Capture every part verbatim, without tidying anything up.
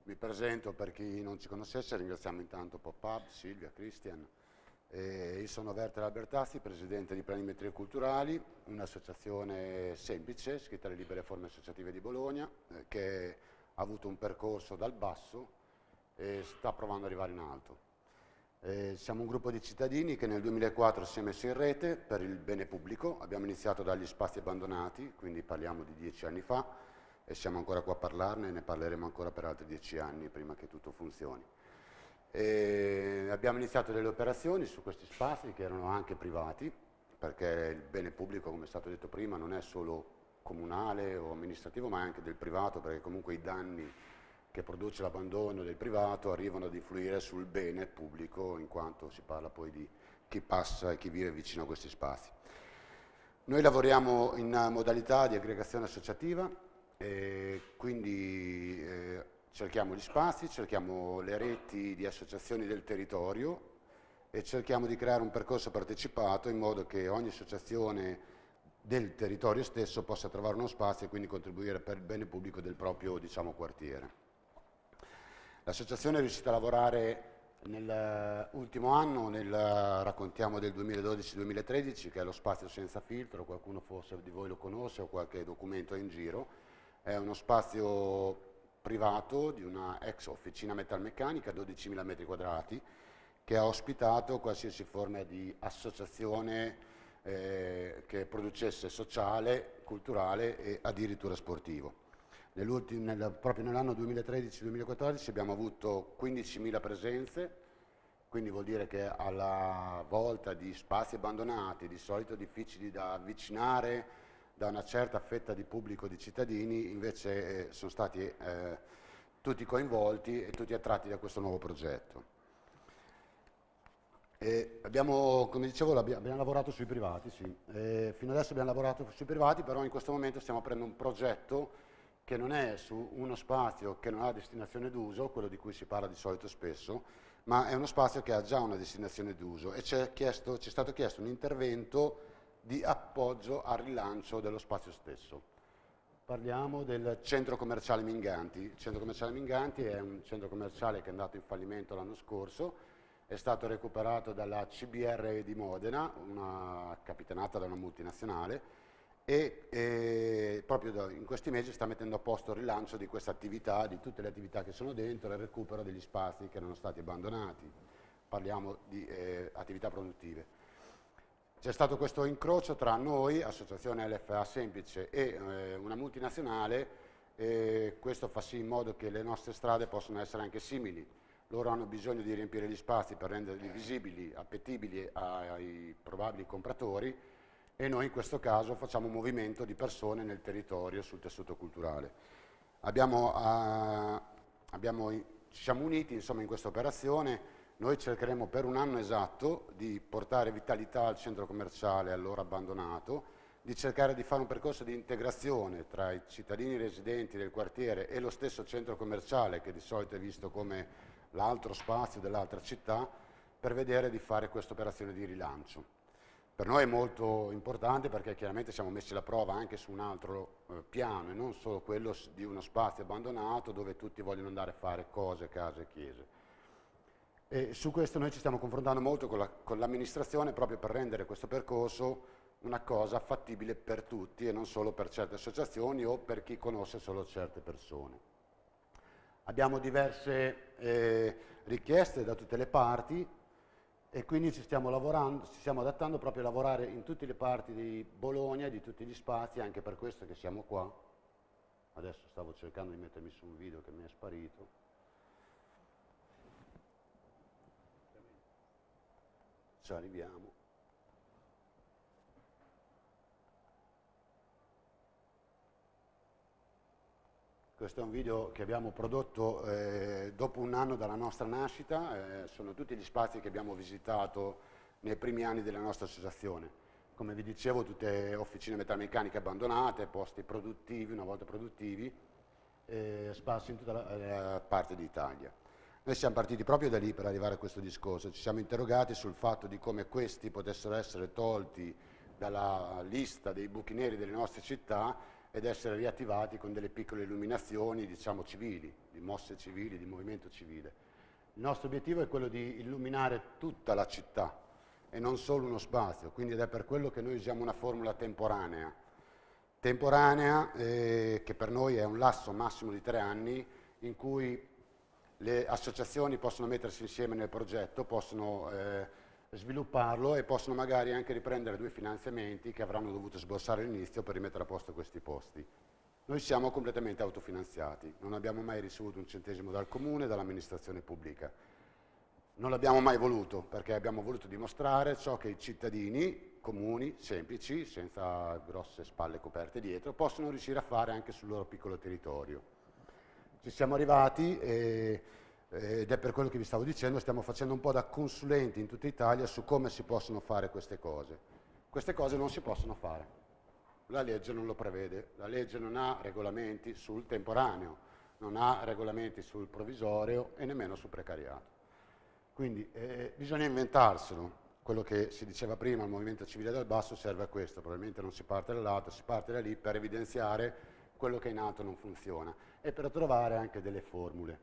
mi presento per chi non ci conoscesse, ringraziamo intanto Pop-Up, Silvia, Christian. Eh, io sono Werther Albertazzi, presidente di Planimetrie Culturali, un'associazione semplice, iscritta alle Libere Forme Associative di Bologna, eh, che ha avuto un percorso dal basso e sta provando ad arrivare in alto. Eh, siamo un gruppo di cittadini che nel duemilaquattro si è messo in rete per il bene pubblico. Abbiamo iniziato dagli spazi abbandonati, quindi parliamo di dieci anni fa, e siamo ancora qua a parlarne e ne parleremo ancora per altri dieci anni prima che tutto funzioni. E abbiamo iniziato delle operazioni su questi spazi che erano anche privati, perché il bene pubblico, come è stato detto prima, non è solo comunale o amministrativo, ma è anche del privato, perché comunque i danni che produce l'abbandono del privato arrivano ad influire sul bene pubblico, in quanto si parla poi di chi passa e chi vive vicino a questi spazi. Noi lavoriamo in modalità di aggregazione associativa, e quindi eh, cerchiamo gli spazi, cerchiamo le reti di associazioni del territorio e cerchiamo di creare un percorso partecipato in modo che ogni associazione del territorio stesso possa trovare uno spazio e quindi contribuire per il bene pubblico del proprio, diciamo, quartiere. L'associazione è riuscita a lavorare nell'ultimo anno, nel, raccontiamo del duemiladodici duemilatredici, che è lo spazio senza filtro, qualcuno forse di voi lo conosce o qualche documento è in giro. È uno spazio privato di una ex officina metalmeccanica, dodicimila metri quadrati, che ha ospitato qualsiasi forma di associazione eh, che producesse sociale, culturale e addirittura sportivo. Nel, proprio nell'anno duemilatredici duemilaquattordici abbiamo avuto quindicimila presenze, quindi vuol dire che alla volta di spazi abbandonati, di solito difficili da avvicinare da una certa fetta di pubblico di cittadini, invece eh, sono stati eh, tutti coinvolti e tutti attratti da questo nuovo progetto. E abbiamo, come dicevo, abbiamo lavorato sui privati, sì. E fino adesso abbiamo lavorato sui privati, però in questo momento stiamo aprendo un progetto che non è su uno spazio che non ha destinazione d'uso, quello di cui si parla di solito spesso, ma è uno spazio che ha già una destinazione d'uso e ci è, chiesto, ci è stato chiesto un intervento di appoggio al rilancio dello spazio stesso. Parliamo del centro commerciale Minganti. Il centro commerciale Minganti è un centro commerciale che è andato in fallimento l'anno scorso, è stato recuperato dalla C B R di Modena, una capitanata da una multinazionale, e, e proprio in questi mesi sta mettendo a posto il rilancio di questa attività, di tutte le attività che sono dentro, e il recupero degli spazi che erano stati abbandonati. Parliamo di eh, attività produttive. C'è stato questo incrocio tra noi, Associazione L F A Semplice, e eh, una multinazionale, e questo fa sì in modo che le nostre strade possano essere anche simili. Loro hanno bisogno di riempire gli spazi per renderli visibili, appetibili ai probabili compratori, e noi in questo caso facciamo un movimento di persone nel territorio sul tessuto culturale. Abbiamo, uh, abbiamo, ci siamo uniti insomma, in questa operazione. Noi cercheremo per un anno esatto di portare vitalità al centro commerciale allora abbandonato, di cercare di fare un percorso di integrazione tra i cittadini residenti del quartiere e lo stesso centro commerciale, che di solito è visto come l'altro spazio dell'altra città, per vedere di fare questa operazione di rilancio. Per noi è molto importante perché chiaramente siamo messi alla prova anche su un altro eh, piano e non solo quello di uno spazio abbandonato dove tutti vogliono andare a fare cose, case e chiese. E su questo noi ci stiamo confrontando molto con, la, con l'amministrazione proprio per rendere questo percorso una cosa fattibile per tutti e non solo per certe associazioni o per chi conosce solo certe persone. Abbiamo diverse eh, richieste da tutte le parti e quindi ci stiamo lavorando, ci stiamo adattando proprio a lavorare in tutte le parti di Bologna e di tutti gli spazi, anche per questo che siamo qua. Adesso stavo cercando di mettermi su un video che mi è sparito. Ci arriviamo. Questo è un video che abbiamo prodotto eh, dopo un anno dalla nostra nascita, eh, sono tutti gli spazi che abbiamo visitato nei primi anni della nostra associazione. Come vi dicevo, tutte officine metalmeccaniche abbandonate, posti produttivi, una volta produttivi, eh, sparsi in tutta la, la parte d'Italia. Noi siamo partiti proprio da lì per arrivare a questo discorso, ci siamo interrogati sul fatto di come questi potessero essere tolti dalla lista dei buchi neri delle nostre città ed essere riattivati con delle piccole illuminazioni, diciamo, civili, di mosse civili, di movimento civile. Il nostro obiettivo è quello di illuminare tutta la città e non solo uno spazio, quindi ed è per quello che noi usiamo una formula temporanea. Temporanea eh, che per noi è un lasso massimo di tre anni in cui le associazioni possono mettersi insieme nel progetto, possono eh, svilupparlo e possono magari anche riprendere due finanziamenti che avranno dovuto sborsare all'inizio per rimettere a posto questi posti. Noi siamo completamente autofinanziati, non abbiamo mai ricevuto un centesimo dal comune, dall'amministrazione pubblica. Non l'abbiamo mai voluto perché abbiamo voluto dimostrare ciò che i cittadini comuni, semplici, senza grosse spalle coperte dietro, possono riuscire a fare anche sul loro piccolo territorio. Ci siamo arrivati e, ed è per quello che vi stavo dicendo, stiamo facendo un po' da consulenti in tutta Italia su come si possono fare queste cose. Queste cose non si possono fare. La legge non lo prevede, la legge non ha regolamenti sul temporaneo, non ha regolamenti sul provvisorio e nemmeno sul precariato. Quindi eh, bisogna inventarselo. Quello che si diceva prima, il movimento civile dal basso serve a questo, probabilmente non si parte dall'alto, si parte da lì per evidenziare quello che in alto non funziona e per trovare anche delle formule.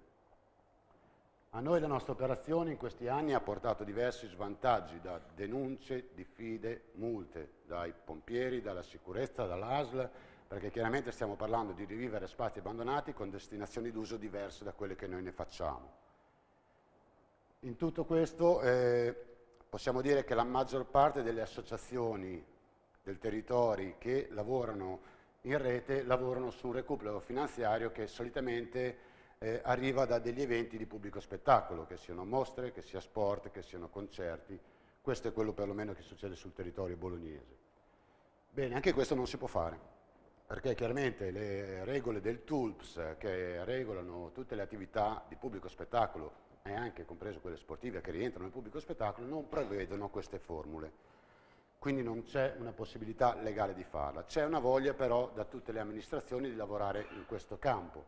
A noi la nostra operazione in questi anni ha portato diversi svantaggi, da denunce, diffide, multe, dai pompieri, dalla sicurezza, dall'A S L, perché chiaramente stiamo parlando di rivivere spazi abbandonati con destinazioni d'uso diverse da quelle che noi ne facciamo. In tutto questo eh, possiamo dire che la maggior parte delle associazioni del territorio che lavorano in rete lavorano su un recupero finanziario che solitamente Eh, arriva da degli eventi di pubblico spettacolo, che siano mostre, che sia sport, che siano concerti. Questo è quello perlomeno che succede sul territorio bolognese. Bene, anche questo non si può fare, perché chiaramente le regole del T U L P S, che regolano tutte le attività di pubblico spettacolo, e anche compreso quelle sportive che rientrano nel pubblico spettacolo, non prevedono queste formule. Quindi non c'è una possibilità legale di farla. C'è una voglia però da tutte le amministrazioni di lavorare in questo campo.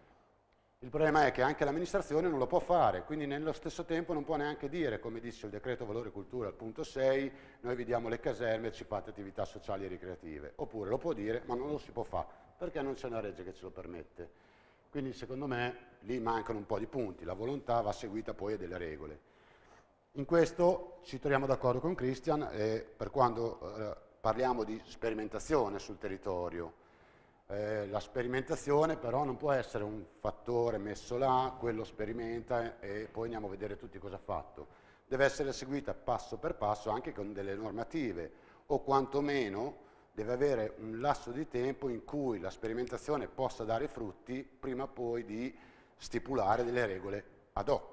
Il problema è che anche l'amministrazione non lo può fare, quindi nello stesso tempo non può neanche dire, come disse il decreto valore cultura al punto sei, noi vi diamo le caserme e ci fate attività sociali e ricreative. Oppure lo può dire, ma non lo si può fare, perché non c'è una legge che ce lo permette. Quindi secondo me lì mancano un po' di punti, la volontà va seguita poi a delle regole. In questo ci troviamo d'accordo con Christian eh, per quando eh, parliamo di sperimentazione sul territorio. Eh, la sperimentazione però non può essere un fattore messo là, quello sperimenta e poi andiamo a vedere tutti cosa ha fatto. Deve essere seguita passo per passo anche con delle normative o quantomeno deve avere un lasso di tempo in cui la sperimentazione possa dare frutti prima poi di stipulare delle regole ad hoc.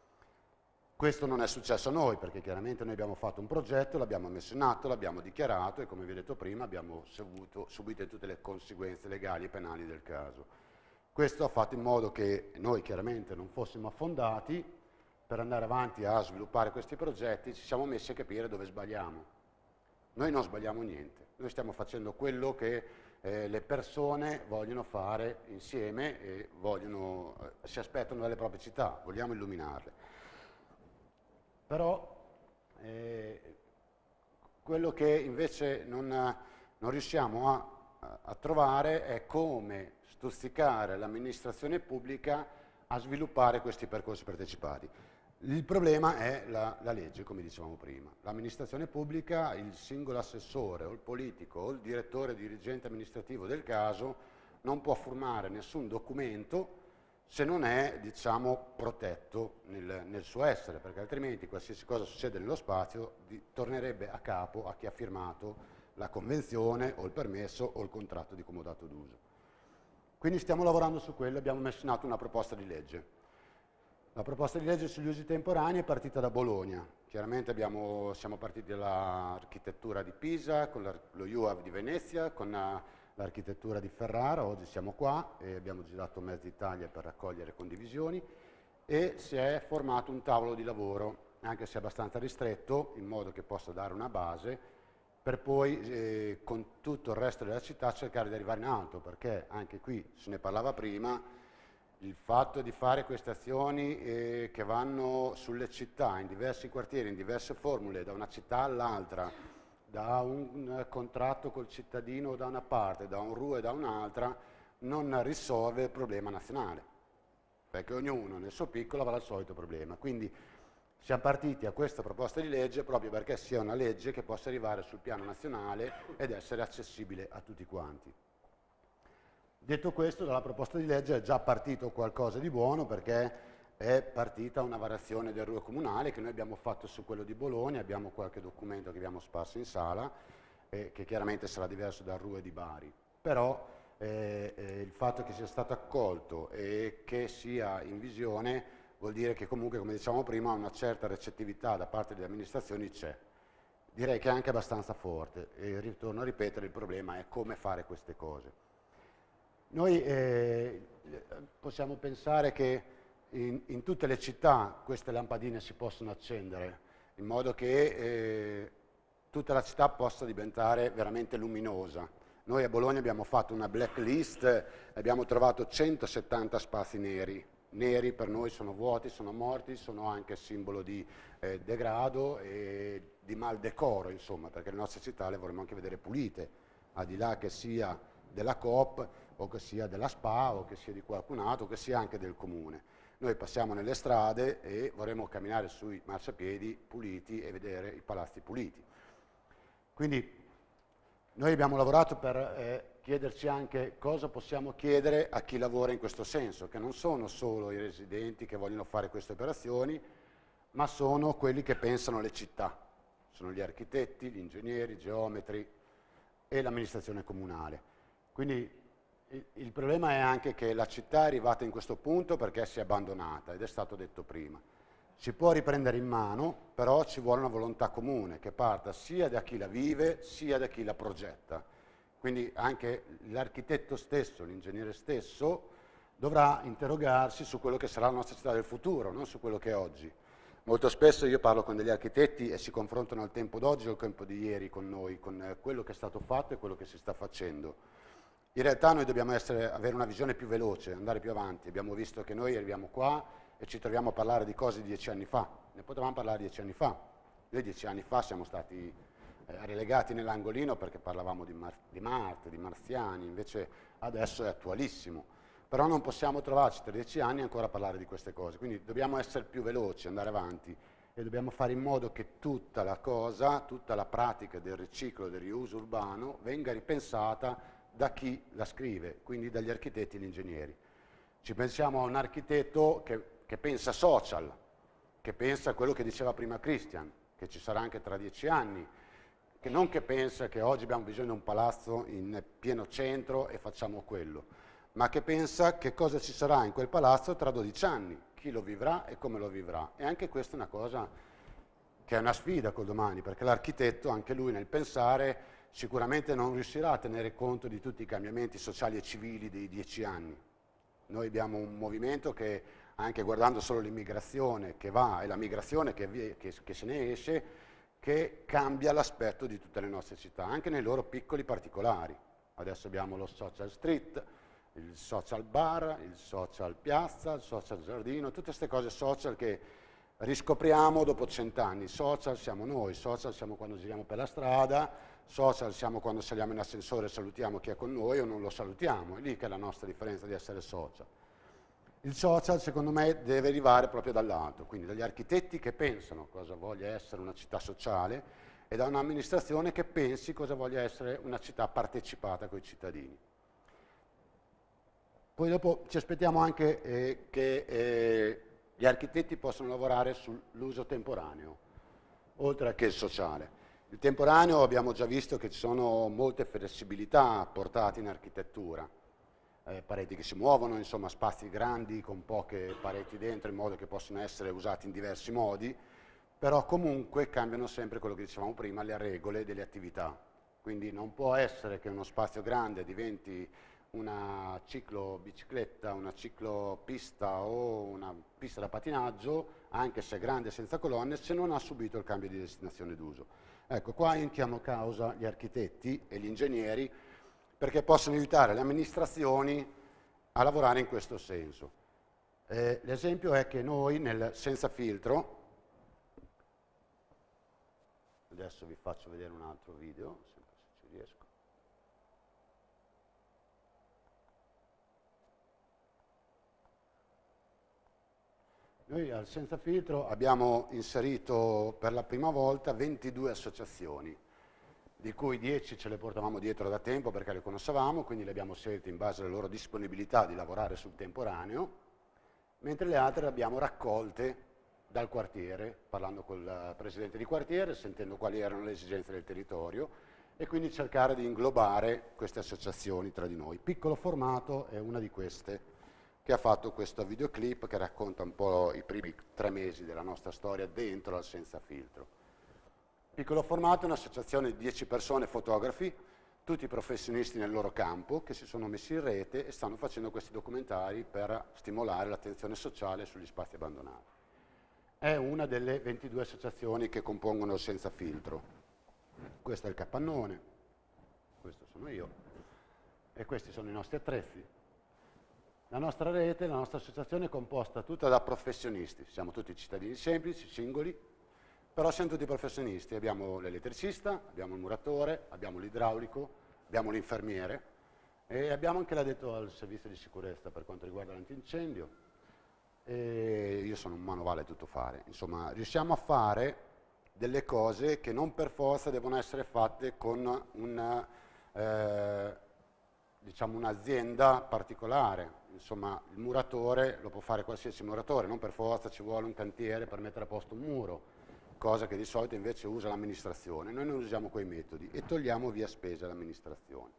Questo non è successo a noi perché chiaramente noi abbiamo fatto un progetto, l'abbiamo messo in atto, l'abbiamo dichiarato e come vi ho detto prima abbiamo subito, subito tutte le conseguenze legali e penali del caso. Questo ha fatto in modo che noi chiaramente non fossimo affondati per andare avanti a sviluppare questi progetti, ci siamo messi a capire dove sbagliamo. Noi non sbagliamo niente, noi stiamo facendo quello che eh, le persone vogliono fare insieme e vogliono, eh, si aspettano dalle proprie città, vogliamo illuminarle. Però eh, quello che invece non, non riusciamo a, a trovare è come stuzzicare l'amministrazione pubblica a sviluppare questi percorsi partecipati. Il problema è la, la legge, come dicevamo prima. L'amministrazione pubblica, il singolo assessore o il politico o il direttore dirigente amministrativo del caso non può firmare nessun documento se non è, diciamo, protetto nel, nel suo essere, perché altrimenti qualsiasi cosa succede nello spazio di, tornerebbe a capo a chi ha firmato la convenzione o il permesso o il contratto di comodato d'uso. Quindi stiamo lavorando su quello, abbiamo messo in atto una proposta di legge. La proposta di legge sugli usi temporanei è partita da Bologna. Chiaramente abbiamo, siamo partiti dall'architettura di Pisa, con la, lo U A V di Venezia, con la, l'architettura di Ferrara, oggi siamo qua e abbiamo girato mezza Italia per raccogliere condivisioni e si è formato un tavolo di lavoro, anche se abbastanza ristretto, in modo che possa dare una base per poi eh, con tutto il resto della città cercare di arrivare in alto, perché anche qui se ne parlava prima, il fatto di fare queste azioni eh, che vanno sulle città, in diversi quartieri, in diverse formule, da una città all'altra, da un contratto col cittadino da una parte, da un R U E da un'altra, non risolve il problema nazionale. perché ognuno nel suo piccolo avrà il solito problema. Quindi siamo partiti a questa proposta di legge proprio perché sia una legge che possa arrivare sul piano nazionale ed essere accessibile a tutti quanti. Detto questo, dalla proposta di legge è già partito qualcosa di buono, perché è partita una variazione del R U E comunale che noi abbiamo fatto su quello di Bologna, abbiamo qualche documento che abbiamo sparso in sala, eh, che chiaramente sarà diverso dal R U E di Bari. Però eh, eh, il fatto che sia stato accolto e che sia in visione vuol dire che comunque, come dicevamo prima, una certa recettività da parte delle amministrazioni c'è. Direi che è anche abbastanza forte, e ritorno a ripetere, il problema è come fare queste cose. Noi eh, possiamo pensare che in, in tutte le città queste lampadine si possono accendere, in modo che eh, tutta la città possa diventare veramente luminosa. Noi a Bologna abbiamo fatto una blacklist, abbiamo trovato centosettanta spazi neri. Neri per noi sono vuoti, sono morti, sono anche simbolo di eh, degrado e di maldecoro, insomma, perché le nostre città le vorremmo anche vedere pulite, al di là che sia della Coop, o che sia della SPA, o che sia di qualcun altro, o che sia anche del comune. Noi passiamo nelle strade e vorremmo camminare sui marciapiedi puliti e vedere i palazzi puliti. Quindi noi abbiamo lavorato per eh, chiederci anche cosa possiamo chiedere a chi lavora in questo senso, che non sono solo i residenti che vogliono fare queste operazioni, ma sono quelli che pensano le città. Sono gli architetti, gli ingegneri, i geometri e l'amministrazione comunale. Quindi il, il problema è anche che la città è arrivata in questo punto perché si è abbandonata, ed è stato detto prima. Si può riprendere in mano, però ci vuole una volontà comune che parta sia da chi la vive, sia da chi la progetta. Quindi anche l'architetto stesso, l'ingegnere stesso, dovrà interrogarsi su quello che sarà la nostra città del futuro, non su quello che è oggi. Molto spesso io parlo con degli architetti e si confrontano il tempo d'oggi o il tempo di ieri con noi, con quello che è stato fatto e quello che si sta facendo. In realtà noi dobbiamo essere, avere una visione più veloce, andare più avanti. Abbiamo visto che noi arriviamo qua e ci troviamo a parlare di cose di dieci anni fa. Ne potevamo parlare dieci anni fa. Noi dieci anni fa siamo stati eh, relegati nell'angolino perché parlavamo di, Mar di Marte, di marziani, invece adesso è attualissimo. Però non possiamo trovarci tra dieci anni ancora a parlare di queste cose. Quindi dobbiamo essere più veloci, andare avanti, e dobbiamo fare in modo che tutta la cosa, tutta la pratica del riciclo e del riuso urbano venga ripensata da chi la scrive, quindi dagli architetti e gli ingegneri. Ci pensiamo a un architetto che, che pensa social, che pensa a quello che diceva prima Christian, che ci sarà anche tra dieci anni, che non che pensa che oggi abbiamo bisogno di un palazzo in pieno centro e facciamo quello, ma che pensa che cosa ci sarà in quel palazzo tra dodici anni, chi lo vivrà e come lo vivrà. E anche questa è una cosa che è una sfida col domani, perché l'architetto, anche lui nel pensare, sicuramente non riuscirà a tenere conto di tutti i cambiamenti sociali e civili dei dieci anni. Noi abbiamo un movimento che, anche guardando solo l'immigrazione che va e la migrazione che, che, che se ne esce, che cambia l'aspetto di tutte le nostre città, anche nei loro piccoli particolari. Adesso abbiamo lo social street, il social bar, il social piazza, il social giardino, tutte queste cose social che riscopriamo dopo cent'anni. Social siamo noi, social siamo quando giriamo per la strada, social siamo quando saliamo in ascensore e salutiamo chi è con noi o non lo salutiamo, è lì che è la nostra differenza di essere social. Il social secondo me deve arrivare proprio dall'alto, quindi dagli architetti che pensano cosa voglia essere una città sociale e da un'amministrazione che pensi cosa voglia essere una città partecipata con i cittadini. Poi dopo ci aspettiamo anche eh, che eh, gli architetti possano lavorare sull'uso temporaneo, oltre che il sociale. Il temporaneo abbiamo già visto che ci sono molte flessibilità portate in architettura, eh, pareti che si muovono, insomma spazi grandi con poche pareti dentro in modo che possano essere usati in diversi modi, però comunque cambiano sempre quello che dicevamo prima, le regole delle attività. Quindi non può essere che uno spazio grande diventi una ciclobicicletta, una ciclopista o una pista da patinaggio, anche se è grande senza colonne, se non ha subito il cambio di destinazione d'uso. Ecco, qua io chiamo a causa gli architetti e gli ingegneri perché possono aiutare le amministrazioni a lavorare in questo senso. Eh, l'esempio è che noi nel senza filtro, adesso vi faccio vedere un altro video, sempre se ci riesco. Noi al Senza Filtro abbiamo inserito per la prima volta ventidue associazioni, di cui dieci ce le portavamo dietro da tempo perché le conoscevamo, quindi le abbiamo scelte in base alla loro disponibilità di lavorare sul temporaneo, mentre le altre le abbiamo raccolte dal quartiere, parlando col presidente di quartiere, sentendo quali erano le esigenze del territorio e quindi cercare di inglobare queste associazioni tra di noi. Piccolo Formato è una di queste che ha fatto questo videoclip che racconta un po' i primi tre mesi della nostra storia dentro al Senza Filtro. Piccolo Formato è un'associazione di dieci persone fotografi, tutti professionisti nel loro campo, che si sono messi in rete e stanno facendo questi documentari per stimolare l'attenzione sociale sugli spazi abbandonati. È una delle ventidue associazioni che compongono il Senza Filtro. Questo è il capannone, questo sono io, e questi sono i nostri attrezzi. La nostra rete, la nostra associazione è composta tutta da professionisti, siamo tutti cittadini semplici, singoli, però siamo tutti professionisti, abbiamo l'elettricista, abbiamo il muratore, abbiamo l'idraulico, abbiamo l'infermiere e abbiamo anche l'addetto al servizio di sicurezza per quanto riguarda l'antincendio. E io sono un manovale tutto fare, insomma riusciamo a fare delle cose che non per forza devono essere fatte con una, eh, diciamo un'azienda particolare. Insomma, il muratore lo può fare qualsiasi muratore, non per forza ci vuole un cantiere per mettere a posto un muro, cosa che di solito invece usa l'amministrazione. Noi non usiamo quei metodi e togliamo via spese all'amministrazione.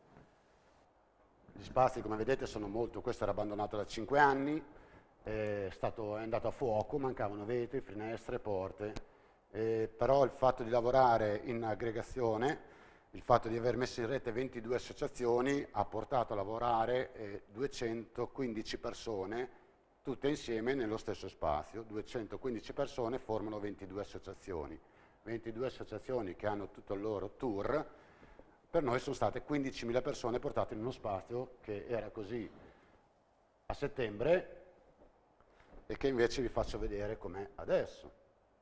Gli spazi, come vedete, sono molto, questo era abbandonato da cinque anni, è, stato, è andato a fuoco, mancavano vetri, finestre, porte, eh, però il fatto di lavorare in aggregazione, il fatto di aver messo in rete ventidue associazioni ha portato a lavorare eh, duecentoquindici persone tutte insieme nello stesso spazio. duecentoquindici persone formano ventidue associazioni. ventidue associazioni che hanno tutto il loro tour. Per noi sono state quindicimila persone portate in uno spazio che era così a settembre e che invece vi faccio vedere com'è adesso.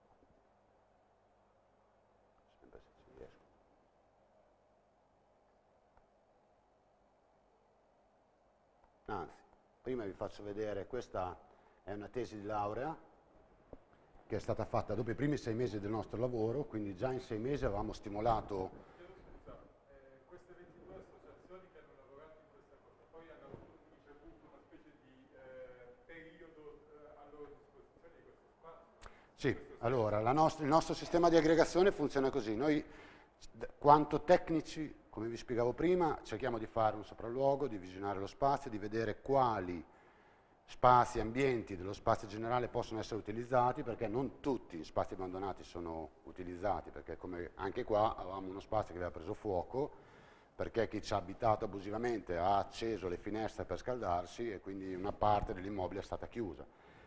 Anzi, prima vi faccio vedere, questa è una tesi di laurea che è stata fatta dopo i primi sei mesi del nostro lavoro, quindi già in sei mesi avevamo stimolato... Scusa, eh, queste ventidue associazioni che hanno lavorato in questa cosa, poi hanno ricevuto una specie di eh, periodo eh, a loro disposizione di questo spazio? Sì, allora, la nostra, il nostro sistema di aggregazione funziona così. Noi, quanto tecnici, come vi spiegavo prima, cerchiamo di fare un sopralluogo, di visionare lo spazio, di vedere quali spazi e ambienti dello spazio generale possono essere utilizzati, perché non tutti gli spazi abbandonati sono utilizzati, perché come anche qua avevamo uno spazio che aveva preso fuoco, perché chi ci ha abitato abusivamente ha acceso le finestre per scaldarsi e quindi una parte dell'immobile è stata chiusa.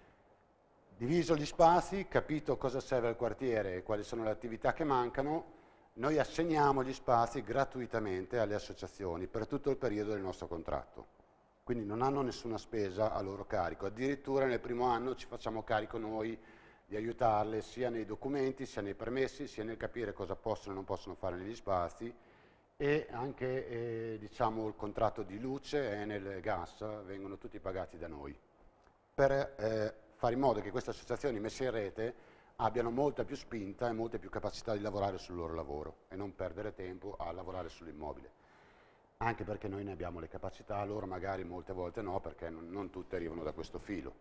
Diviso gli spazi, capito cosa serve al quartiere e quali sono le attività che mancano, noi assegniamo gli spazi gratuitamente alle associazioni per tutto il periodo del nostro contratto. Quindi non hanno nessuna spesa a loro carico, addirittura nel primo anno ci facciamo carico noi di aiutarle sia nei documenti, sia nei permessi, sia nel capire cosa possono e non possono fare negli spazi e anche eh, diciamo, il contratto di luce e nel gas vengono tutti pagati da noi. Per eh, fare in modo che queste associazioni messe in rete abbiano molta più spinta e molte più capacità di lavorare sul loro lavoro e non perdere tempo a lavorare sull'immobile. Anche perché noi ne abbiamo le capacità, loro magari molte volte no, perché non, non tutte arrivano da questo filo.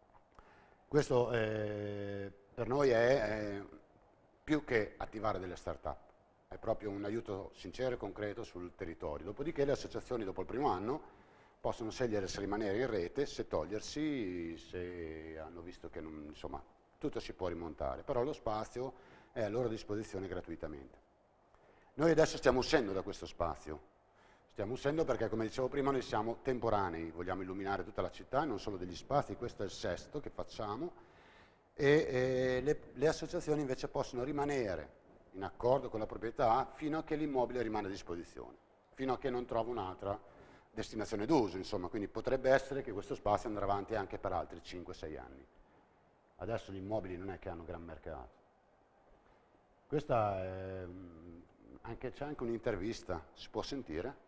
Questo eh, per noi è, è più che attivare delle start-up, è proprio un aiuto sincero e concreto sul territorio. Dopodiché le associazioni dopo il primo anno possono scegliere se rimanere in rete, se togliersi, se hanno visto che non, insomma, tutto si può rimontare, però lo spazio è a loro disposizione gratuitamente. Noi adesso stiamo uscendo da questo spazio. Stiamo uscendo perché, come dicevo prima, noi siamo temporanei, vogliamo illuminare tutta la città, non solo degli spazi, questo è il sesto che facciamo, e, e le, le associazioni invece possono rimanere in accordo con la proprietà fino a che l'immobile rimane a disposizione, fino a che non trova un'altra destinazione d'uso, insomma, quindi potrebbe essere che questo spazio andrà avanti anche per altri cinque sei anni. Adesso gli immobili non è che hanno gran mercato. Questa è, anche, c'è anche un'intervista, si può sentire?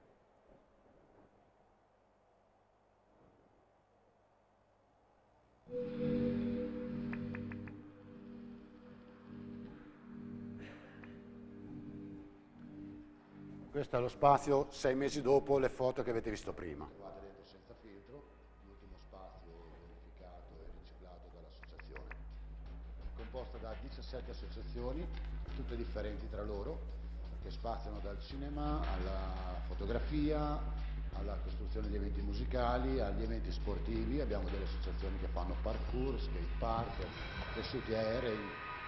Questo è lo spazio sei mesi dopo le foto che avete visto prima. Trovate dentro senza filtro, l'ultimo spazio verificato e riciclato dall'associazione. Composta da diciassette associazioni, tutte differenti tra loro, che spaziano dal cinema alla fotografia, alla costruzione di eventi musicali, agli eventi sportivi. Abbiamo delle associazioni che fanno parkour, skate park, tessuti aerei.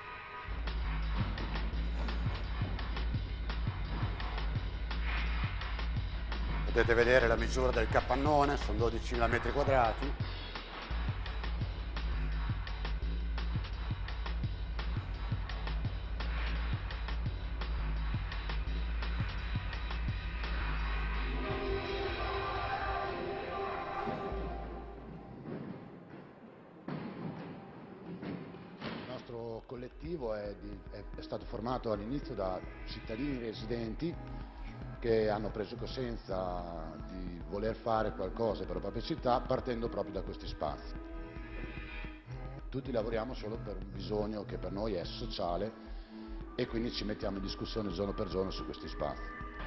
Potete vedere la misura del capannone, sono dodicimila metri quadrati. Il nostro collettivo è, di, è, è stato formato all'inizio da cittadini residenti che hanno preso coscienza di voler fare qualcosa per la propria città partendo proprio da questi spazi. Tutti lavoriamo solo per un bisogno che per noi è sociale e quindi ci mettiamo in discussione giorno per giorno su questi spazi.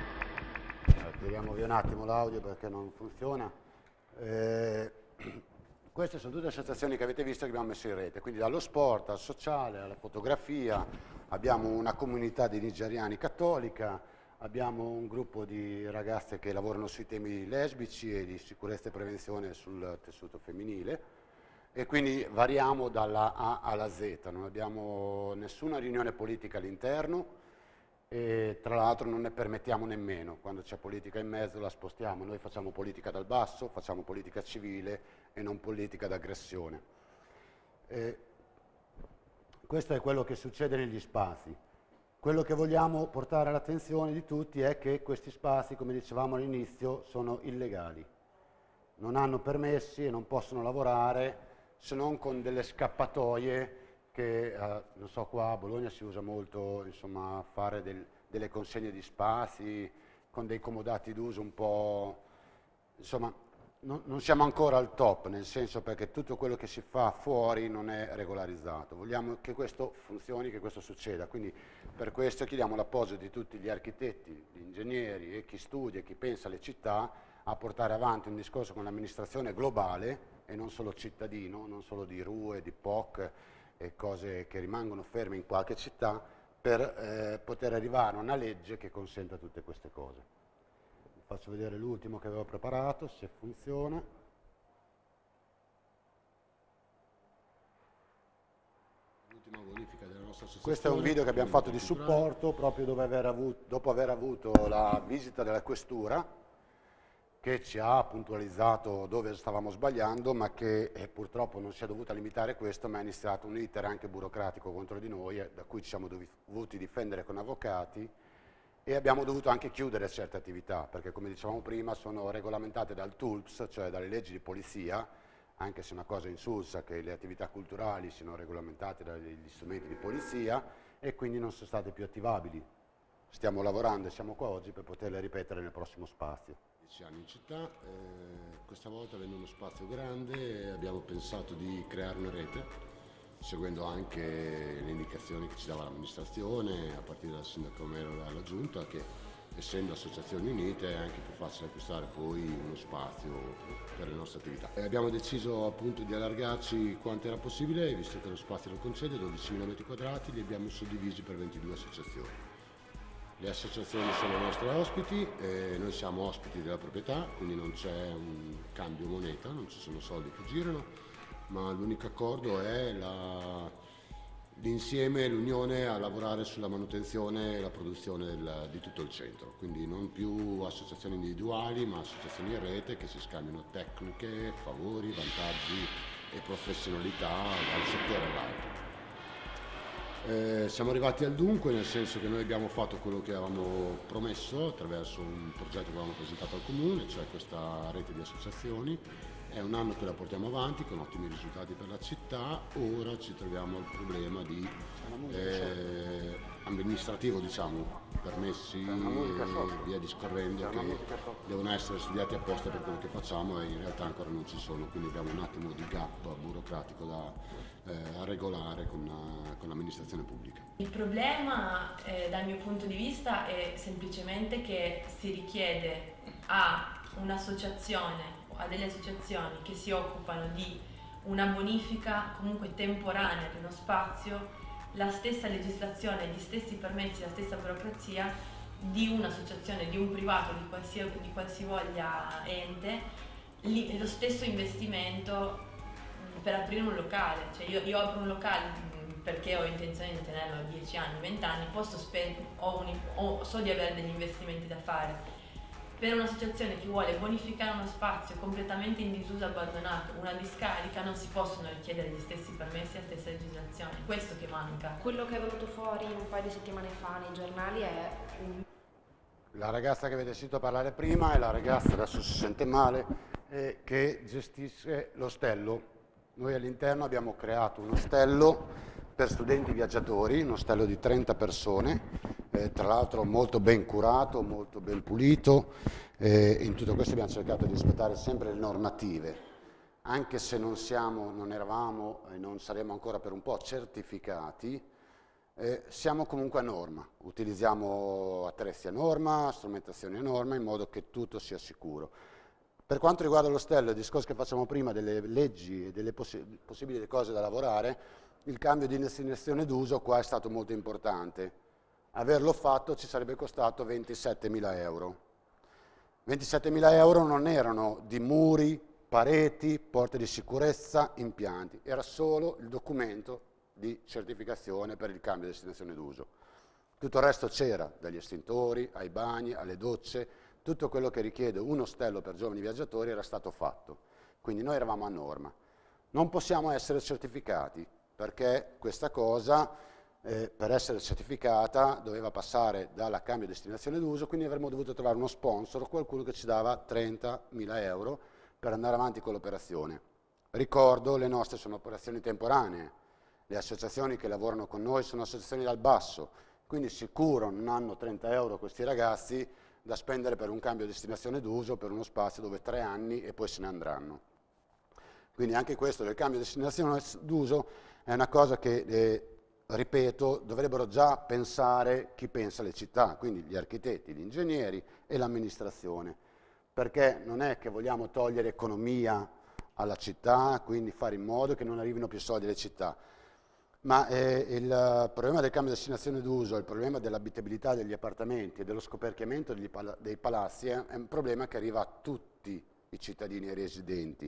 Tiriamo via un attimo l'audio perché non funziona. Eh, queste sono tutte associazioni che avete visto che abbiamo messo in rete, quindi dallo sport al sociale, alla fotografia, abbiamo una comunità di nigeriani cattolica, abbiamo un gruppo di ragazze che lavorano sui temi lesbici e di sicurezza e prevenzione sul tessuto femminile e quindi variamo dalla A alla Z, non abbiamo nessuna riunione politica all'interno e tra l'altro non ne permettiamo nemmeno, quando c'è politica in mezzo la spostiamo, noi facciamo politica dal basso, facciamo politica civile e non politica d'aggressione. Eh, questo è quello che succede negli spazi. Quello che vogliamo portare all'attenzione di tutti è che questi spazi, come dicevamo all'inizio, sono illegali. Non hanno permessi e non possono lavorare se non con delle scappatoie che, eh, non so, qua a Bologna si usa molto, insomma, fare del, delle consegne di spazi con dei comodati d'uso un po', insomma, non, non siamo ancora al top, nel senso perché tutto quello che si fa fuori non è regolarizzato. Vogliamo che questo funzioni, che questo succeda, quindi per questo chiediamo l'appoggio di tutti gli architetti, gli ingegneri e chi studia e chi pensa alle città a portare avanti un discorso con l'amministrazione globale e non solo cittadino, non solo di R U E, di P O C e cose che rimangono ferme in qualche città per eh, poter arrivare a una legge che consenta tutte queste cose. Vi faccio vedere l'ultimo che avevo preparato, se funziona. L'ultima bonifica della nostra associazione. Questo è un video che abbiamo fatto di supporto proprio dopo aver avuto, dopo aver avuto la visita della questura che ci ha puntualizzato dove stavamo sbagliando, ma che eh, purtroppo non si è dovuta limitare a questo, ma è iniziato un iter anche burocratico contro di noi, eh, da cui ci siamo dovuti difendere con avvocati e abbiamo dovuto anche chiudere certe attività, perché come dicevamo prima sono regolamentate dal T U L P S, cioè dalle leggi di polizia, anche se è una cosa insulsa che le attività culturali siano regolamentate dagli strumenti di polizia e quindi non sono state più attivabili. Stiamo lavorando e siamo qua oggi per poterle ripetere nel prossimo spazio. Anni in città, eh, questa volta avendo uno spazio grande abbiamo pensato di creare una rete, seguendo anche le indicazioni che ci dava l'amministrazione, a partire dal sindaco Mero e dalla giunta, che essendo associazioni unite è anche più facile acquistare poi uno spazio per le nostre attività. E abbiamo deciso appunto di allargarci quanto era possibile, visto che lo spazio lo concede, dodicimila metri quadrati, li abbiamo suddivisi per ventidue associazioni. Le associazioni sono nostre ospiti, eh, noi siamo ospiti della proprietà, quindi non c'è un cambio moneta, non ci sono soldi che girano, ma l'unico accordo è la, l'insieme, l'unione a lavorare sulla manutenzione e la produzione del, di tutto il centro, quindi non più associazioni individuali, ma associazioni in rete che si scambiano tecniche, favori, vantaggi e professionalità da un settore all'altro. Eh, siamo arrivati al dunque, nel senso che noi abbiamo fatto quello che avevamo promesso attraverso un progetto che avevamo presentato al Comune, cioè questa rete di associazioni. È un anno che la portiamo avanti con ottimi risultati per la città, ora ci troviamo al problema di, eh, amministrativo, diciamo, permessi musica sotto. e via discorrendo C'è una che musica sotto. devono essere studiati apposta per quello che facciamo e in realtà ancora non ci sono, quindi abbiamo un attimo di gap burocratico da eh, regolare con, la, con l'amministrazione pubblica. Il problema eh, dal mio punto di vista è semplicemente che si richiede a un'associazione, a delle associazioni che si occupano di una bonifica comunque temporanea di uno spazio, la stessa legislazione, gli stessi permessi, la stessa burocrazia di un'associazione, di un privato, di, qualsiasi, di qualsivoglia ente, li, lo stesso investimento mh, per aprire un locale. Cioè io, io apro un locale mh, perché ho intenzione di tenerlo a dieci anni, venti anni, posso spendere, ho un, ho, so di avere degli investimenti da fare. Per un'associazione che vuole bonificare uno spazio completamente in disuso, abbandonato, una discarica, non si possono richiedere gli stessi permessi e la stessa legislazione. Questo che manca. Quello che è venuto fuori un paio di settimane fa nei giornali è un... La ragazza che avete sentito parlare prima è la ragazza, adesso si sente male, eh, che gestisce l'ostello. Noi all'interno abbiamo creato un ostello per studenti viaggiatori, uno ostello di trenta persone, eh, tra l'altro molto ben curato, molto ben pulito. Eh, in tutto questo abbiamo cercato di rispettare sempre le normative, anche se non siamo, non eravamo e non saremo ancora per un po' certificati, eh, siamo comunque a norma, utilizziamo attrezzi a norma, strumentazioni a norma, in modo che tutto sia sicuro. Per quanto riguarda l'ostello, il discorso che facciamo prima delle leggi e delle poss possibili cose da lavorare, il cambio di destinazione d'uso qua è stato molto importante. Averlo fatto ci sarebbe costato ventisettemila euro. ventisettemila euro non erano di muri, pareti, porte di sicurezza, impianti, era solo il documento di certificazione per il cambio di destinazione d'uso. Tutto il resto c'era, dagli estintori, ai bagni, alle docce, tutto quello che richiede un ostello per giovani viaggiatori era stato fatto. Quindi noi eravamo a norma. Non possiamo essere certificati, perché questa cosa, eh, per essere certificata, doveva passare dalla cambio destinazione d'uso, quindi avremmo dovuto trovare uno sponsor, qualcuno che ci dava trentamila euro per andare avanti con l'operazione. Ricordo, le nostre sono operazioni temporanee, le associazioni che lavorano con noi sono associazioni dal basso, quindi sicuro non hanno trenta euro questi ragazzi da spendere per un cambio destinazione d'uso, per uno spazio dove tre anni e poi se ne andranno. Quindi anche questo del cambio destinazione d'uso è una cosa che, eh, ripeto, dovrebbero già pensare chi pensa alle città, quindi gli architetti, gli ingegneri e l'amministrazione, perché non è che vogliamo togliere economia alla città, quindi fare in modo che non arrivino più soldi alle città, ma eh, il problema del cambio destinazione d'uso, il problema dell'abitabilità degli appartamenti e dello scoperchiamento degli pal dei palazzi è, è un problema che arriva a tutti i cittadini e i residenti.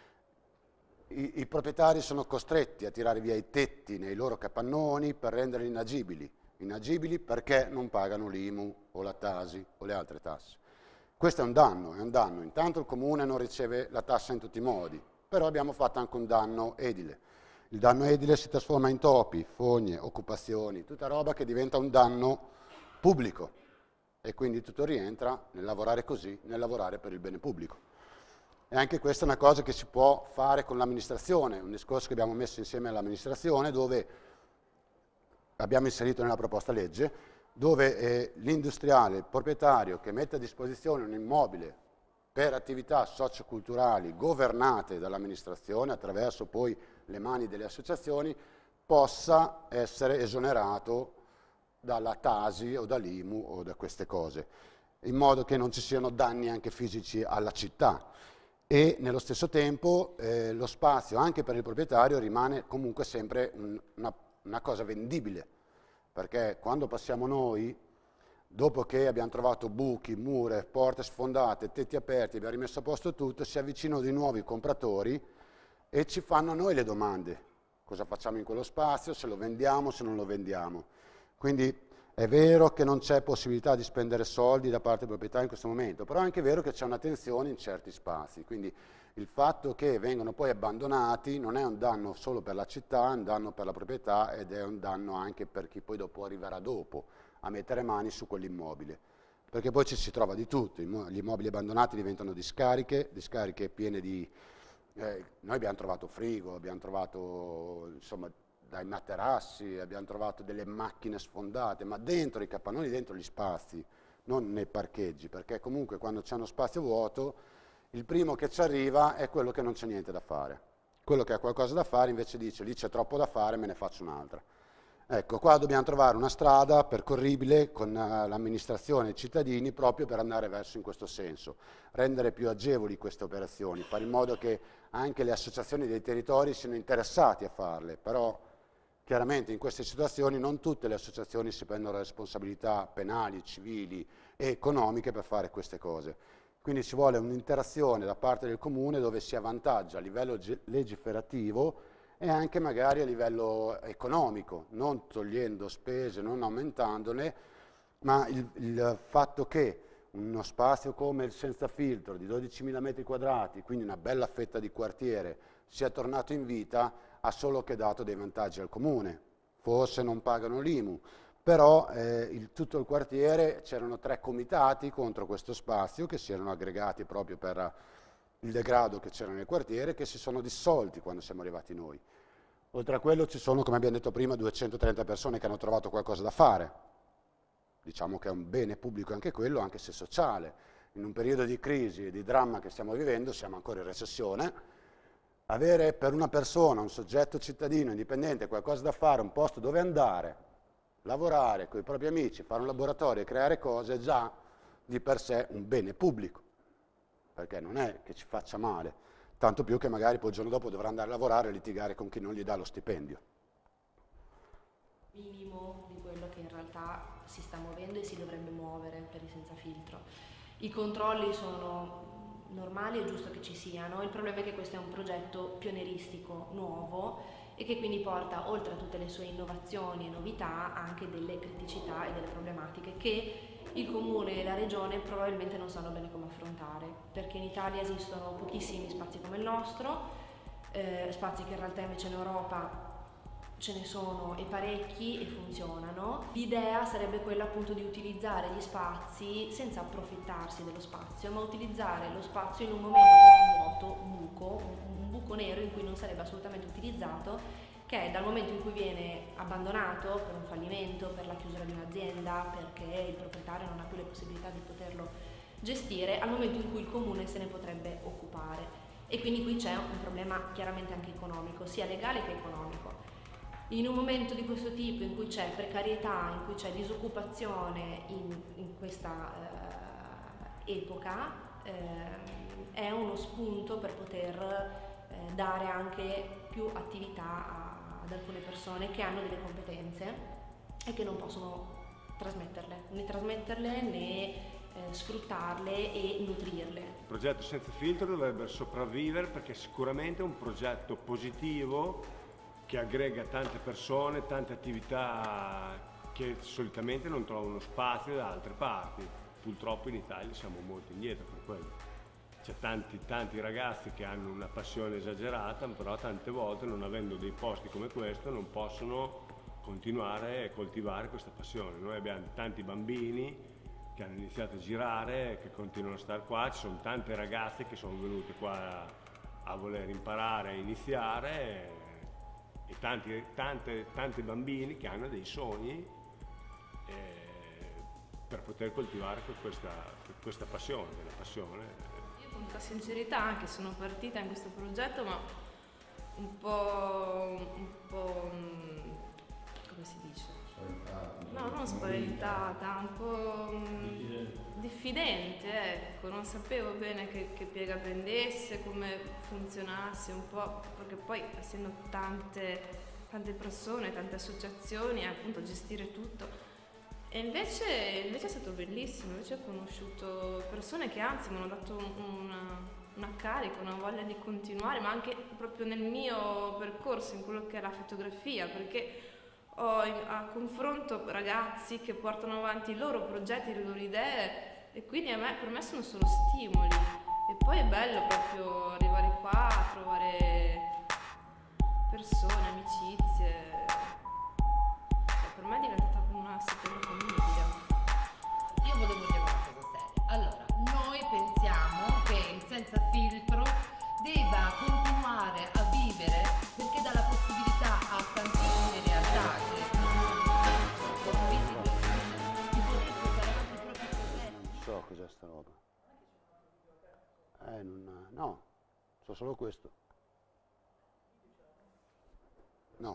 I, I proprietari sono costretti a tirare via i tetti nei loro capannoni per renderli inagibili, inagibili perché non pagano l'I M U o la Tasi o le altre tasse. Questo è un danno, è un danno. Intanto il comune non riceve la tassa in tutti i modi, però abbiamo fatto anche un danno edile. Il danno edile si trasforma in topi, fogne, occupazioni, tutta roba che diventa un danno pubblico e quindi tutto rientra nel lavorare così, nel lavorare per il bene pubblico. E anche questa è una cosa che si può fare con l'amministrazione, un discorso che abbiamo messo insieme all'amministrazione, dove abbiamo inserito nella proposta legge, dove eh, l'industriale, il proprietario che mette a disposizione un immobile per attività socioculturali governate dall'amministrazione attraverso poi le mani delle associazioni, possa essere esonerato dalla Tasi o dall'I M U o da queste cose, in modo che non ci siano danni anche fisici alla città. E nello stesso tempo eh, lo spazio anche per il proprietario rimane comunque sempre un, una, una cosa vendibile, perché quando passiamo noi, dopo che abbiamo trovato buchi, mura, porte sfondate, tetti aperti, abbiamo rimesso a posto tutto, si avvicinano di nuovi compratori e ci fanno a noi le domande. Cosa facciamo in quello spazio, se lo vendiamo, se non lo vendiamo. Quindi è vero che non c'è possibilità di spendere soldi da parte del proprietario in questo momento, però è anche vero che c'è una tensione in certi spazi. Quindi il fatto che vengano poi abbandonati non è un danno solo per la città, è un danno per la proprietà ed è un danno anche per chi poi dopo arriverà dopo a mettere mani su quell'immobile. Perché poi ci si trova di tutto, gli immobili abbandonati diventano discariche, discariche piene di... Eh, noi abbiamo trovato frigo, abbiamo trovato insomma dai materassi, abbiamo trovato delle macchine sfondate, ma dentro i capannoni, dentro gli spazi, non nei parcheggi, perché comunque quando c'è uno spazio vuoto, il primo che ci arriva è quello che non c'è niente da fare. Quello che ha qualcosa da fare invece dice, lì c'è troppo da fare, me ne faccio un'altra. Ecco, qua dobbiamo trovare una strada percorribile con uh, l'amministrazione e i cittadini proprio per andare verso in questo senso, rendere più agevoli queste operazioni, fare in modo che anche le associazioni dei territori siano interessati a farle, però chiaramente in queste situazioni non tutte le associazioni si prendono responsabilità penali, civili e economiche per fare queste cose. Quindi ci vuole un'interazione da parte del Comune dove si avvantaggia a livello legislativo e anche magari a livello economico, non togliendo spese, non aumentandole, ma il, il fatto che uno spazio come il Senza Filtro di dodicimila metri quadrati, quindi una bella fetta di quartiere, sia tornato in vita, ha solo che dato dei vantaggi al Comune. Forse non pagano l'I M U, però eh, il, tutto il quartiere, c'erano tre comitati contro questo spazio che si erano aggregati proprio per il degrado che c'era nel quartiere, che si sono dissolti quando siamo arrivati noi. Oltre a quello ci sono, come abbiamo detto prima, duecentotrenta persone che hanno trovato qualcosa da fare. Diciamo che è un bene pubblico anche quello, anche se sociale. In un periodo di crisi e di dramma che stiamo vivendo, siamo ancora in recessione, avere per una persona, un soggetto cittadino indipendente, qualcosa da fare, un posto dove andare, lavorare con i propri amici, fare un laboratorio e creare cose, è già di per sé un bene pubblico. Perché non è che ci faccia male, tanto più che magari poi il giorno dopo dovrà andare a lavorare e litigare con chi non gli dà lo stipendio. Minimo di quello che in realtà si sta muovendo e si dovrebbe muovere per il Senza Filtro. I controlli sono normali, è giusto che ci siano, il problema è che questo è un progetto pionieristico nuovo e che quindi porta, oltre a tutte le sue innovazioni e novità, anche delle criticità e delle problematiche che il Comune e la Regione probabilmente non sanno bene come affrontare, perché in Italia esistono pochissimi spazi come il nostro, eh, spazi che in realtà invece in Europa ce ne sono e parecchi e funzionano. L'idea sarebbe quella appunto di utilizzare gli spazi senza approfittarsi dello spazio, ma utilizzare lo spazio in un momento vuoto, buco, un buco nero in cui non sarebbe assolutamente utilizzato, che è dal momento in cui viene abbandonato per un fallimento, per la chiusura di un'azienda, perché il proprietario non ha più le possibilità di poterlo gestire, al momento in cui il Comune se ne potrebbe occupare. E quindi qui c'è un problema chiaramente anche economico, sia legale che economico. In un momento di questo tipo, in cui c'è precarietà, in cui c'è disoccupazione in, in questa eh, epoca, eh, è uno spunto per poter eh, dare anche più attività a ad alcune persone che hanno delle competenze e che non possono trasmetterle, né trasmetterle né eh, sfruttarle e nutrirle. Il progetto Senza Filtro dovrebbe sopravvivere perché sicuramente è un progetto positivo che aggrega tante persone, tante attività che solitamente non trovano spazio da altre parti. Purtroppo in Italia siamo molto indietro per quello. C'è tanti, tanti ragazzi che hanno una passione esagerata, però tante volte non avendo dei posti come questo non possono continuare a coltivare questa passione. Noi abbiamo tanti bambini che hanno iniziato a girare, che continuano a stare qua, ci sono tante ragazze che sono venute qua a voler imparare, a iniziare e tanti, tante, tanti bambini che hanno dei sogni eh, per poter coltivare questa, questa passione, la passione. Con tutta sincerità anche sono partita in questo progetto ma un po', un po' come si dice? Spaventata. No, non spaventata, un po' diffidente, ecco, non sapevo bene che, che piega prendesse, come funzionasse un po', perché poi essendo tante, tante persone, tante associazioni, appunto gestire tutto. E invece, invece è stato bellissimo, invece ho conosciuto persone che anzi mi hanno dato una, una carica, una voglia di continuare, ma anche proprio nel mio percorso, in quello che è la fotografia, perché ho in, a confronto ragazzi che portano avanti i loro progetti, le loro idee e quindi a me, per me sono solo stimoli. E poi è bello proprio arrivare qua, trovare persone, amicizie. Per me è diventata una seconda famiglia. Io volevo dire una cosa seria. Allora, noi pensiamo che il Senza Filtro debba continuare a vivere perché dà la possibilità a tantissimi Eh, non, no, so solo questo. No.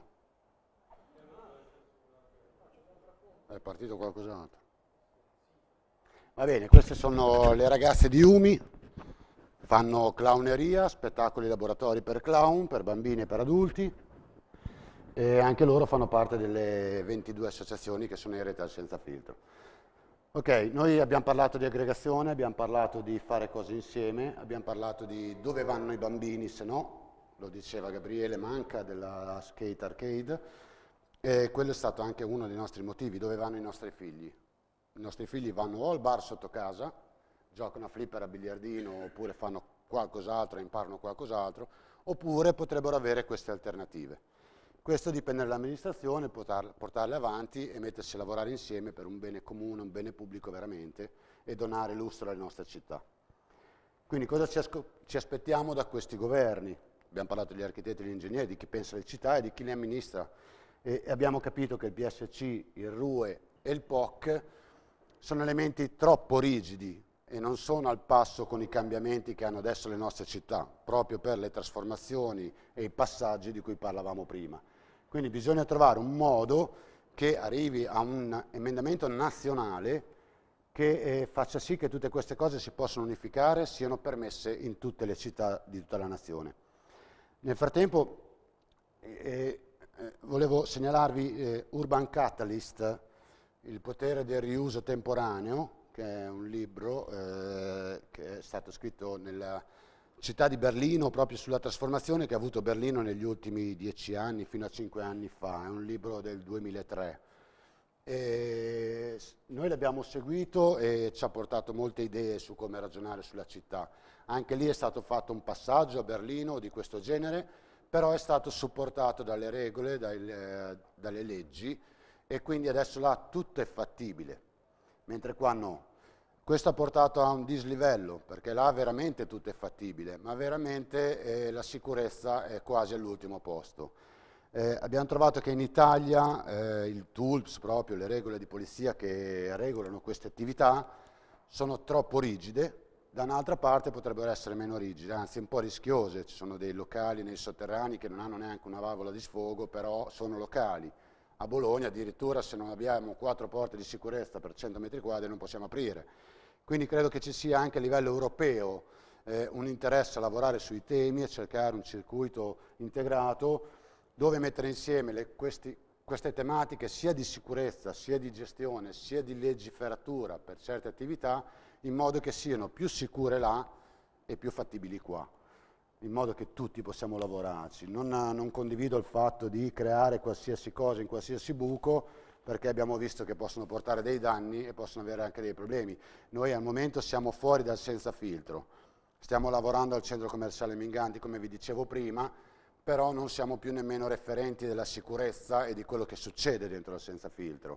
È partito qualcos'altro. Va bene, queste sono le ragazze di Umi, fanno clowneria, spettacoli laboratori per clown, per bambini e per adulti, e anche loro fanno parte delle ventidue associazioni che sono in rete al Senza Filtro. Ok, noi abbiamo parlato di aggregazione, abbiamo parlato di fare cose insieme, abbiamo parlato di dove vanno i bambini se no, lo diceva Gabriele Manca della Skate Arcade, e quello è stato anche uno dei nostri motivi, dove vanno i nostri figli. I nostri figli vanno o al bar sotto casa, giocano a flipper, a biliardino, oppure fanno qualcos'altro, imparano qualcos'altro, oppure potrebbero avere queste alternative. Questo dipende dall'amministrazione, portarle avanti e mettersi a lavorare insieme per un bene comune, un bene pubblico veramente, e donare lustro alle nostre città. Quindi cosa ci, ci aspettiamo da questi governi? Abbiamo parlato degli architetti e degli ingegneri, di chi pensa alle città e di chi le amministra. E abbiamo capito che il P S C, il R U E e il P O C sono elementi troppo rigidi e non sono al passo con i cambiamenti che hanno adesso le nostre città, proprio per le trasformazioni e i passaggi di cui parlavamo prima. Quindi bisogna trovare un modo che arrivi a un emendamento nazionale che eh, faccia sì che tutte queste cose si possano unificare, siano permesse in tutte le città di tutta la nazione. Nel frattempo eh, eh, volevo segnalarvi eh, Urban Catalyst, il potere del riuso temporaneo, che è un libro eh, che è stato scritto nella città di Berlino proprio sulla trasformazione che ha avuto Berlino negli ultimi dieci anni, fino a cinque anni fa. È un libro del duemilatré. E noi l'abbiamo seguito e ci ha portato molte idee su come ragionare sulla città. Anche lì è stato fatto un passaggio a Berlino di questo genere, però è stato supportato dalle regole, dai, eh, dalle leggi, e quindi adesso là tutto è fattibile, mentre qua no. Questo ha portato a un dislivello, perché là veramente tutto è fattibile, ma veramente eh, la sicurezza è quasi all'ultimo posto. Eh, abbiamo trovato che in Italia eh, il T U L P S, proprio le regole di polizia che regolano queste attività, sono troppo rigide, da un'altra parte potrebbero essere meno rigide, anzi un po' rischiose. Ci sono dei locali nei sotterranei che non hanno neanche una valvola di sfogo, però sono locali. A Bologna addirittura se non abbiamo quattro porte di sicurezza per cento metri quadri non possiamo aprire. Quindi credo che ci sia anche a livello europeo eh, un interesse a lavorare sui temi e cercare un circuito integrato dove mettere insieme le, questi, queste tematiche sia di sicurezza, sia di gestione, sia di legiferatura per certe attività, in modo che siano più sicure là e più fattibili qua, in modo che tutti possiamo lavorarci. Non, non condivido il fatto di creare qualsiasi cosa in qualsiasi buco, perché abbiamo visto che possono portare dei danni e possono avere anche dei problemi. Noi al momento siamo fuori dal Senza Filtro, stiamo lavorando al centro commerciale Minganti, come vi dicevo prima, però non siamo più nemmeno referenti della sicurezza e di quello che succede dentro il Senza Filtro.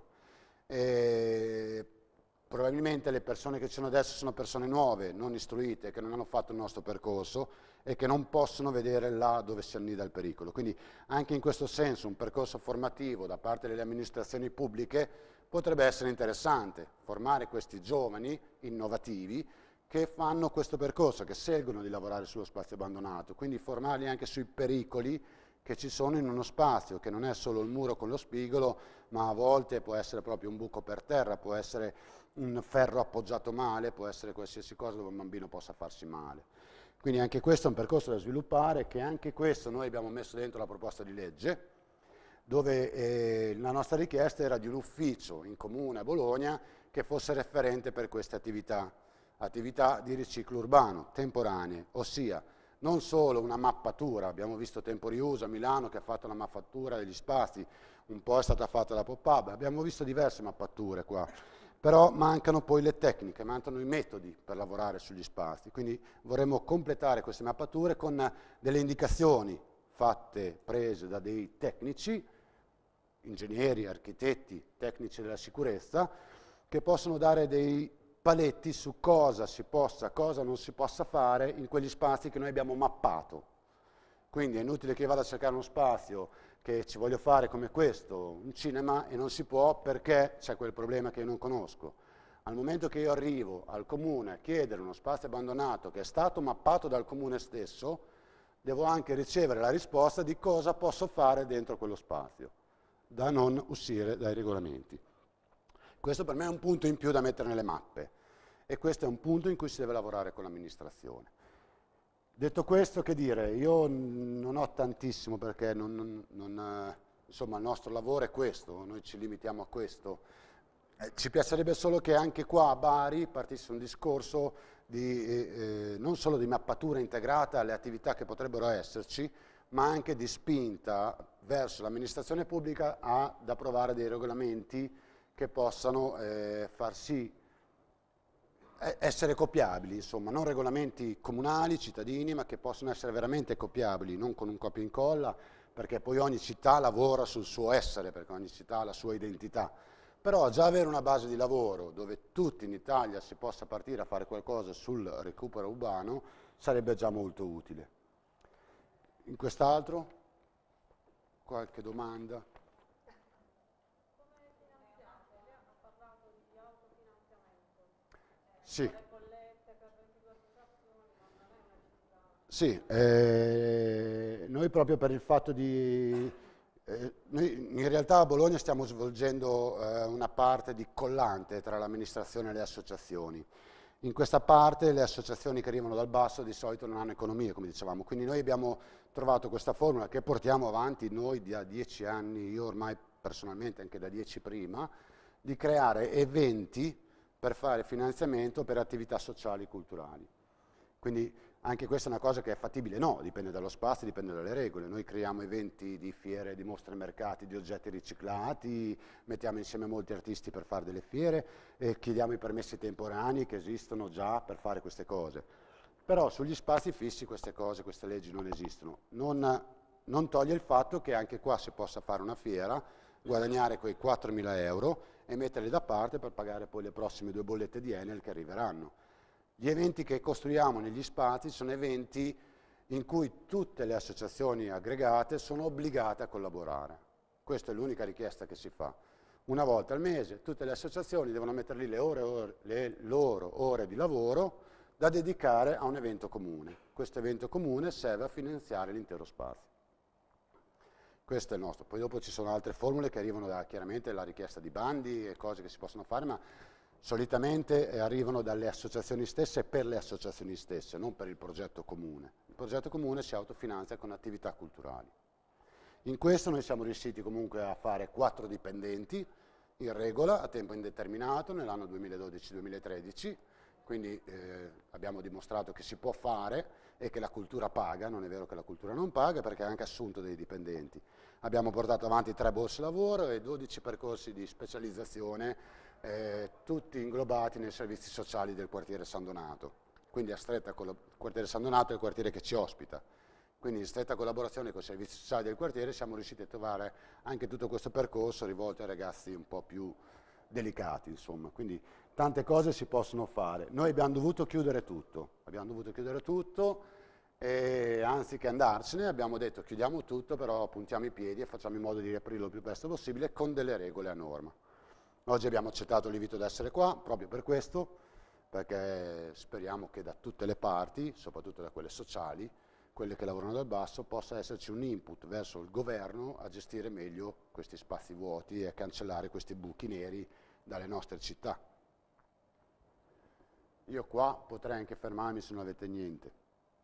E probabilmente le persone che ci sono adesso sono persone nuove, non istruite, che non hanno fatto il nostro percorso e che non possono vedere là dove si annida il pericolo. Quindi anche in questo senso un percorso formativo da parte delle amministrazioni pubbliche potrebbe essere interessante, formare questi giovani innovativi che fanno questo percorso, che scelgono di lavorare sullo spazio abbandonato, quindi formarli anche sui pericoli che ci sono in uno spazio, che non è solo il muro con lo spigolo, ma a volte può essere proprio un buco per terra, può essere un ferro appoggiato male, può essere qualsiasi cosa dove un bambino possa farsi male. Quindi anche questo è un percorso da sviluppare, che anche questo noi abbiamo messo dentro la proposta di legge, dove eh, la nostra richiesta era di un ufficio in comune a Bologna che fosse referente per queste attività, attività di riciclo urbano, temporanee, ossia non solo una mappatura. Abbiamo visto Tempo Riuso a Milano che ha fatto una mappatura degli spazi, un po' è stata fatta da Pop-Up, abbiamo visto diverse mappature qua, però mancano poi le tecniche, mancano i metodi per lavorare sugli spazi, quindi vorremmo completare queste mappature con delle indicazioni fatte, prese da dei tecnici, ingegneri, architetti, tecnici della sicurezza, che possono dare dei paletti su cosa si possa, cosa non si possa fare in quegli spazi che noi abbiamo mappato. Quindi è inutile che io vada a cercare uno spazio che ci voglio fare come questo, un cinema, e non si può perché c'è quel problema che io non conosco. Al momento che io arrivo al comune a chiedere uno spazio abbandonato che è stato mappato dal comune stesso, devo anche ricevere la risposta di cosa posso fare dentro quello spazio, da non uscire dai regolamenti. Questo per me è un punto in più da mettere nelle mappe e questo è un punto in cui si deve lavorare con l'amministrazione. Detto questo, che dire, io non ho tantissimo perché non, non, non, insomma, il nostro lavoro è questo, noi ci limitiamo a questo. Eh, ci piacerebbe solo che anche qua a Bari partisse un discorso di, eh, non solo di mappatura integrata alle attività che potrebbero esserci, ma anche di spinta verso l'amministrazione pubblica ad approvare dei regolamenti che possano eh, far sì essere copiabili, insomma, non regolamenti comunali, cittadini, ma che possono essere veramente copiabili, non con un copia e incolla, perché poi ogni città lavora sul suo essere, perché ogni città ha la sua identità. Però già avere una base di lavoro dove tutti in Italia si possa partire a fare qualcosa sul recupero urbano sarebbe già molto utile. In quest'altro? Qualche domanda? Sì, sì eh, noi proprio per il fatto di... Eh, noi in realtà a Bologna stiamo svolgendo eh, una parte di collante tra l'amministrazione e le associazioni. In questa parte le associazioni che arrivano dal basso di solito non hanno economia, come dicevamo, quindi noi abbiamo trovato questa formula che portiamo avanti noi da dieci anni, io ormai personalmente anche da dieci prima, di creare eventi per fare finanziamento per attività sociali e culturali. Quindi anche questa è una cosa che è fattibile? No, dipende dallo spazio, dipende dalle regole. Noi creiamo eventi di fiere, di mostre mercati, di oggetti riciclati, mettiamo insieme molti artisti per fare delle fiere e chiediamo i permessi temporanei che esistono già per fare queste cose. Però sugli spazi fissi queste cose, queste leggi non esistono. Non, non toglie il fatto che anche qua si possa fare una fiera, guadagnare quei quattromila euro e metterli da parte per pagare poi le prossime due bollette di Enel che arriveranno. Gli eventi che costruiamo negli spazi sono eventi in cui tutte le associazioni aggregate sono obbligate a collaborare. Questa è l'unica richiesta che si fa. Una volta al mese tutte le associazioni devono mettere lì le, ore, ore, le loro ore di lavoro da dedicare a un evento comune. Questo evento comune serve a finanziare l'intero spazio. Questo è il nostro. Poi dopo ci sono altre formule che arrivano da chiaramente la richiesta di bandi e cose che si possono fare, ma solitamente arrivano dalle associazioni stesse e per le associazioni stesse, non per il progetto comune. Il progetto comune si autofinanzia con attività culturali. In questo noi siamo riusciti comunque a fare quattro dipendenti in regola a tempo indeterminato nell'anno duemiladodici duemilatredici, quindi eh, abbiamo dimostrato che si può fare e che la cultura paga, non è vero che la cultura non paga perché ha anche assunto dei dipendenti. Abbiamo portato avanti tre borse lavoro e dodici percorsi di specializzazione, eh, tutti inglobati nei servizi sociali del quartiere San Donato. Quindi a stretta il quartiere San Donato è il quartiere che ci ospita. Quindi in stretta collaborazione con i servizi sociali del quartiere siamo riusciti a trovare anche tutto questo percorso rivolto ai ragazzi un po' più delicati, insomma. Quindi tante cose si possono fare. Noi abbiamo dovuto chiudere tutto, abbiamo dovuto chiudere tutto e anziché andarcene abbiamo detto chiudiamo tutto, però puntiamo i piedi e facciamo in modo di riaprirlo il più presto possibile con delle regole a norma. Oggi abbiamo accettato l'invito ad essere qua proprio per questo, perché speriamo che da tutte le parti, soprattutto da quelle sociali, quelle che lavorano dal basso, possa esserci un input verso il governo a gestire meglio questi spazi vuoti e a cancellare questi buchi neri dalle nostre città. Io qua potrei anche fermarmi se non avete niente.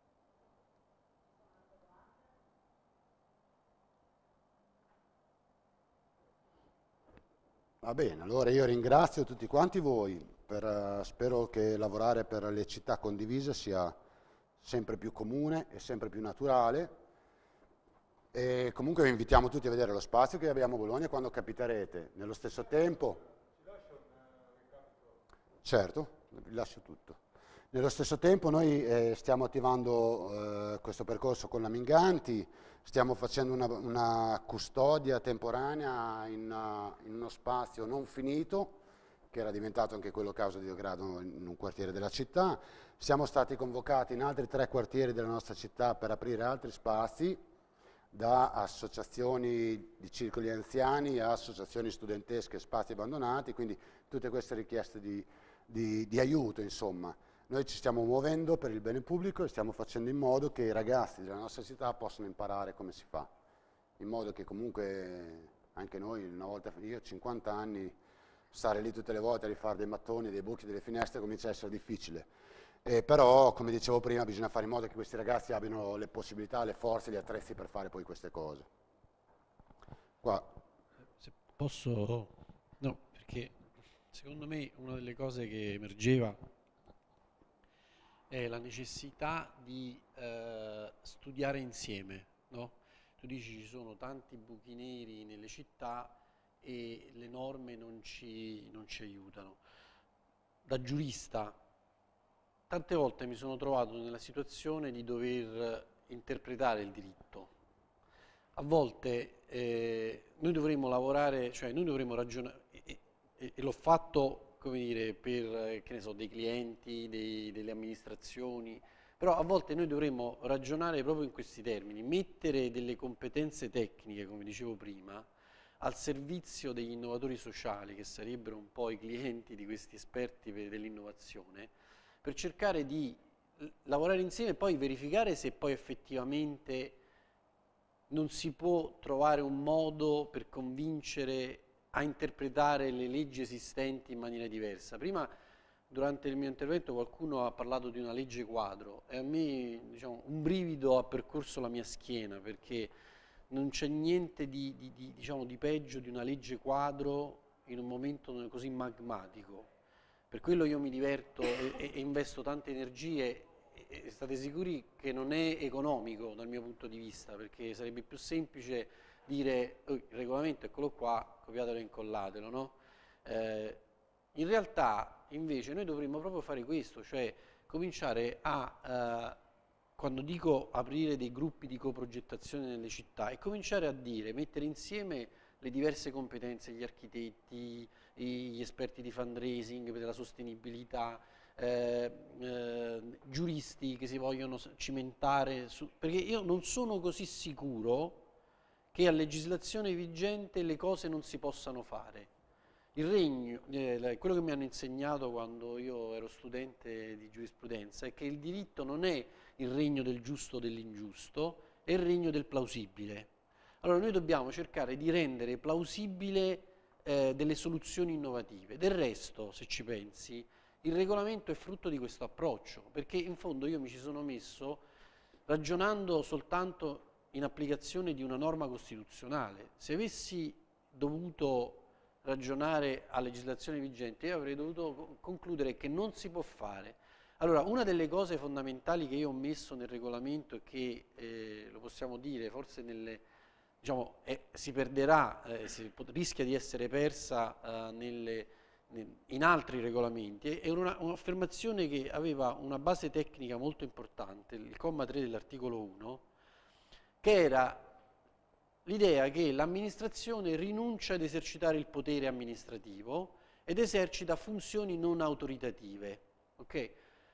Va bene, allora io ringrazio tutti quanti voi, per, uh, spero che lavorare per le città condivise sia sempre più comune e sempre più naturale e comunque vi invitiamo tutti a vedere lo spazio che abbiamo a Bologna quando capiterete. Nello stesso tempo, certo, vi lascio tutto. Nello stesso tempo noi eh, stiamo attivando eh, questo percorso con la Minganti, stiamo facendo una, una custodia temporanea in, uh, in uno spazio non finito, che era diventato anche quello causa di degrado in un quartiere della città. Siamo stati convocati in altri tre quartieri della nostra città per aprire altri spazi, da associazioni di circoli anziani a associazioni studentesche, spazi abbandonati, quindi tutte queste richieste di di, di aiuto, insomma. Noi ci stiamo muovendo per il bene pubblico e stiamo facendo in modo che i ragazzi della nostra città possano imparare come si fa, in modo che comunque anche noi, una volta, io ho cinquanta anni, stare lì tutte le volte a rifare dei mattoni, dei buchi, delle finestre comincia a essere difficile. Eh, però, come dicevo prima, bisogna fare in modo che questi ragazzi abbiano le possibilità, le forze, gli attrezzi per fare poi queste cose. Qua. Se posso... No, perché secondo me una delle cose che emergeva è la necessità di eh, studiare insieme, no? Tu dici ci sono tanti buchi neri nelle città e le norme non ci, non ci aiutano. Da giurista tante volte mi sono trovato nella situazione di dover interpretare il diritto. A volte eh, noi dovremmo lavorare, cioè noi dovremmo ragionare, e, e, e l'ho fatto, come dire, per, che ne so, dei clienti, dei, delle amministrazioni, però a volte noi dovremmo ragionare proprio in questi termini, mettere delle competenze tecniche, come dicevo prima, al servizio degli innovatori sociali, che sarebbero un po' i clienti di questi esperti dell'innovazione, per cercare di lavorare insieme e poi verificare se poi effettivamente non si può trovare un modo per convincere a interpretare le leggi esistenti in maniera diversa. Prima, durante il mio intervento, qualcuno ha parlato di una legge quadro e a me, diciamo, un brivido ha percorso la mia schiena, perché non c'è niente di, di, di, diciamo, di peggio di una legge quadro in un momento così magmatico. Per quello io mi diverto e, e investo tante energie e, e state sicuri che non è economico dal mio punto di vista, perché sarebbe più semplice dire oh, il regolamento eccolo qua, copiatelo e incollatelo, no? Eh, in realtà invece noi dovremmo proprio fare questo, cioè cominciare a, eh, quando dico aprire dei gruppi di coprogettazione nelle città, e cominciare a dire, mettere insieme le diverse competenze, gli architetti, gli esperti di fundraising, della sostenibilità, eh, eh, giuristi che si vogliono cimentare, su, perché io non sono così sicuro che a legislazione vigente le cose non si possano fare. Il regno, eh, quello che mi hanno insegnato quando io ero studente di giurisprudenza è che il diritto non è il regno del giusto o dell'ingiusto, è il regno del plausibile. Allora noi dobbiamo cercare di rendere plausibile eh, delle soluzioni innovative. Del resto, se ci pensi, il regolamento è frutto di questo approccio, perché in fondo io mi ci sono messo ragionando soltanto in applicazione di una norma costituzionale. Se avessi dovuto ragionare a legislazione vigente, io avrei dovuto concludere che non si può fare. Allora, una delle cose fondamentali che io ho messo nel regolamento e che, eh, lo possiamo dire, forse nelle, diciamo, eh, si perderà, eh, si pot- rischia di essere persa eh, nelle, nel, in altri regolamenti, è una, un'affermazione che aveva una base tecnica molto importante, il comma tre dell'articolo uno, che era l'idea che l'amministrazione rinuncia ad esercitare il potere amministrativo ed esercita funzioni non autoritative. Okay?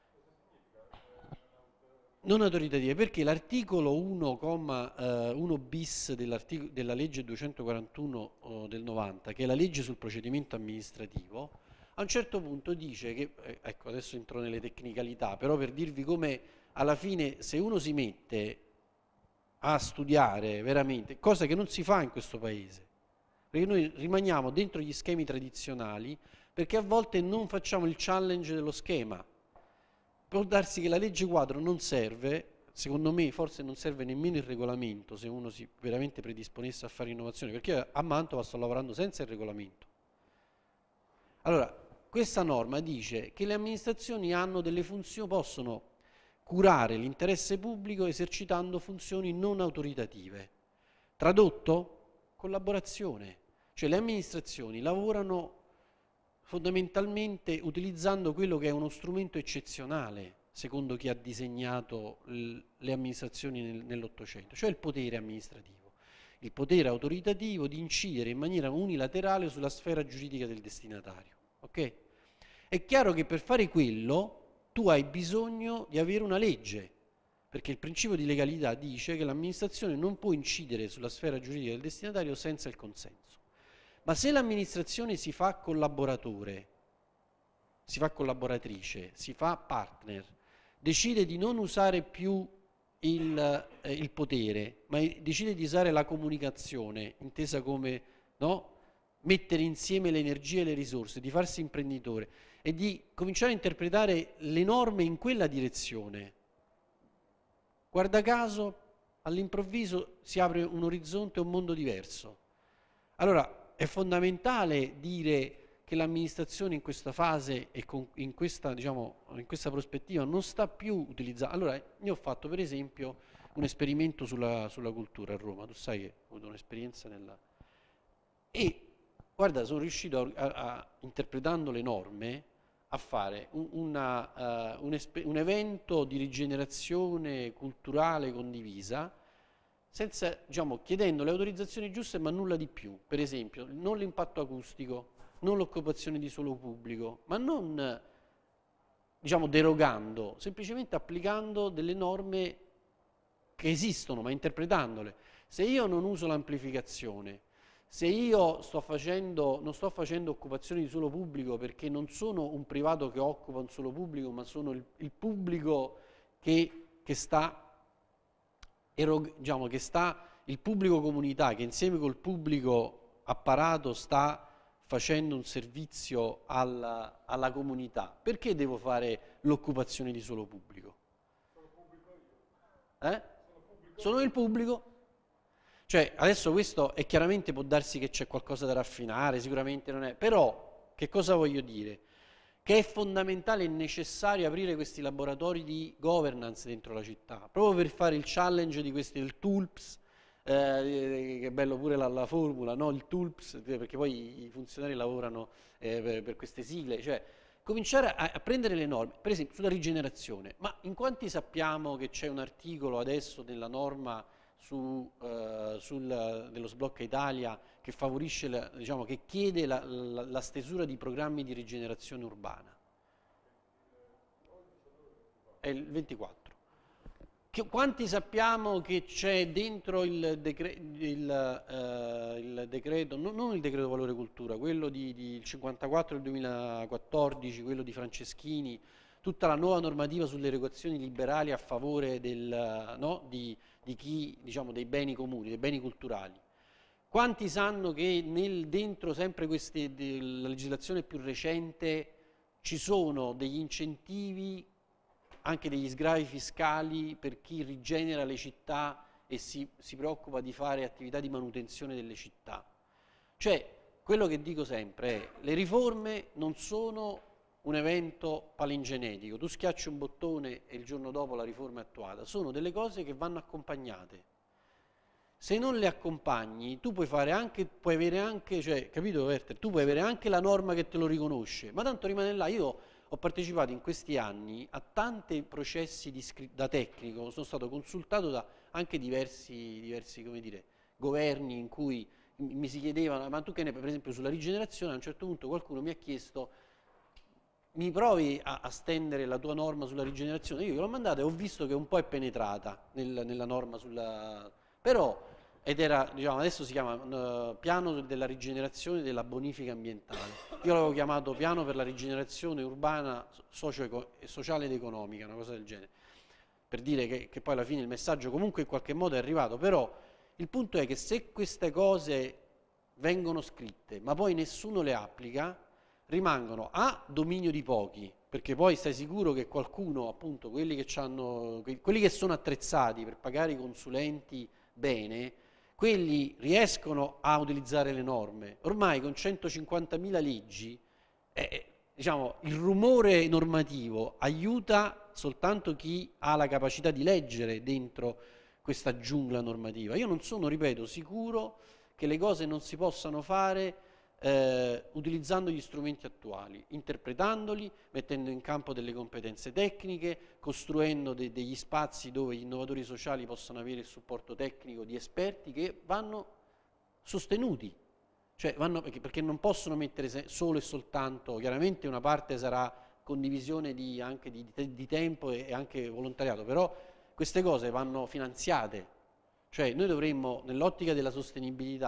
Non autoritative, perché l'articolo uno, uno bis della legge duecentoquarantuno oh, del novanta, che è la legge sul procedimento amministrativo, a un certo punto dice che, eh, ecco adesso entro nelle tecnicalità, però per dirvi come alla fine se uno si mette a studiare veramente, cosa che non si fa in questo paese, perché noi rimaniamo dentro gli schemi tradizionali, perché a volte non facciamo il challenge dello schema. Può darsi che la legge quadro non serve, secondo me forse non serve nemmeno il regolamento se uno si veramente predisponesse a fare innovazione, perché io a Mantova sto lavorando senza il regolamento. Allora, questa norma dice che le amministrazioni hanno delle funzioni, possono curare l'interesse pubblico esercitando funzioni non autoritative. Tradotto? Collaborazione. Cioè le amministrazioni lavorano fondamentalmente utilizzando quello che è uno strumento eccezionale, secondo chi ha disegnato le amministrazioni nel, nell'Ottocento, cioè il potere amministrativo, il potere autoritativo di incidere in maniera unilaterale sulla sfera giuridica del destinatario. Okay? È chiaro che per fare quello tu hai bisogno di avere una legge, perché il principio di legalità dice che l'amministrazione non può incidere sulla sfera giuridica del destinatario senza il consenso. Ma se l'amministrazione si fa collaboratore, si fa collaboratrice, si fa partner, decide di non usare più il, eh, il potere, ma decide di usare la comunicazione, intesa come, no? Mettere insieme le energie e le risorse, di farsi imprenditore e di cominciare a interpretare le norme in quella direzione. Guarda caso, all'improvviso si apre un orizzonte, un mondo diverso. Allora, è fondamentale dire che l'amministrazione in questa fase e con, in, questa, diciamo, in questa prospettiva non sta più utilizzando. Allora, io ho fatto per esempio un esperimento sulla, sulla cultura a Roma, tu sai che ho avuto un'esperienza nella... E guarda, sono riuscito a, a, a, interpretando le norme, a fare un, una, uh, un, un evento di rigenerazione culturale condivisa, senza, diciamo, chiedendo le autorizzazioni giuste ma nulla di più. Per esempio, non l'impatto acustico, non l'occupazione di suolo pubblico, ma non, diciamo, derogando, semplicemente applicando delle norme che esistono, ma interpretandole. Se io non uso l'amplificazione, se io sto facendo, non sto facendo occupazioni di suolo pubblico perché non sono un privato che occupa un suolo pubblico, ma sono il, il pubblico che, che sta... diciamo che sta il pubblico comunità che insieme col pubblico apparato sta facendo un servizio alla, alla comunità, perché devo fare l'occupazione di suolo pubblico? Sono pubblico io. Eh? Sono il pubblico? Cioè, adesso questo è chiaramente, può darsi che c'è qualcosa da raffinare, sicuramente non è, però che cosa voglio dire? Che è fondamentale e necessario aprire questi laboratori di governance dentro la città, proprio per fare il challenge di questi, il TULPS, eh, che è bello pure la, la formula, no? Il TULPS, perché poi i funzionari lavorano eh, per, per queste sigle, cioè cominciare a, a prendere le norme, per esempio sulla rigenerazione, ma in quanti sappiamo che c'è un articolo adesso nella norma su, eh, sul, dello Sblocca Italia che favorisce, la, diciamo, che chiede la, la, la stesura di programmi di rigenerazione urbana? È il ventiquattro. Che, quanti sappiamo che c'è dentro il, decre, il, uh, il decreto, no, non il decreto valore cultura, quello di, di il cinquantaquattro del duemilaquattordici, quello di Franceschini, tutta la nuova normativa sulle erogazioni liberali a favore del, no, di, di chi, diciamo, dei beni comuni, dei beni culturali. Quanti sanno che nel, dentro sempre queste, la legislazione più recente ci sono degli incentivi, anche degli sgravi fiscali per chi rigenera le città e si, si preoccupa di fare attività di manutenzione delle città? Cioè, quello che dico sempre è, le riforme non sono un evento palingenetico, tu schiacci un bottone e il giorno dopo la riforma è attuata, sono delle cose che vanno accompagnate. Se non le accompagni, tu puoi fare anche, puoi avere anche, cioè, capito Werther, tu puoi avere anche la norma che te lo riconosce, ma tanto rimane là. Io ho partecipato in questi anni a tanti processi di da tecnico, sono stato consultato da anche diversi, diversi come dire, governi in cui mi si chiedevano, ma tu che ne, per esempio sulla rigenerazione, a un certo punto qualcuno mi ha chiesto, mi provi a, a stendere la tua norma sulla rigenerazione? Io gliel'ho mandata e ho visto che un po' è penetrata nel, nella norma sulla... però, ed era, diciamo, adesso si chiama uh, piano della rigenerazione e della bonifica ambientale. Io l'avevo chiamato piano per la rigenerazione urbana, socio sociale ed economica, una cosa del genere, per dire che, che poi alla fine il messaggio comunque in qualche modo è arrivato, però il punto è che se queste cose vengono scritte ma poi nessuno le applica, rimangono a dominio di pochi, perché poi stai sicuro che qualcuno, appunto, quelli che, c'hanno, quelli che sono attrezzati per pagare i consulenti bene, quelli riescono a utilizzare le norme. Ormai con centocinquantamila leggi, eh, diciamo, il rumore normativo aiuta soltanto chi ha la capacità di leggere dentro questa giungla normativa. Io non sono, ripeto, sicuro che le cose non si possano fare eh, utilizzando gli strumenti attuali, interpretandoli, mettendo in campo delle competenze tecniche, costruendo de degli spazi dove gli innovatori sociali possano avere il supporto tecnico di esperti che vanno sostenuti, cioè vanno, perché, perché non possono mettere solo e soltanto, chiaramente una parte sarà condivisione di, anche di, di, di tempo e, e anche volontariato, però queste cose vanno finanziate, cioè noi dovremmo, nell'ottica della sostenibilità,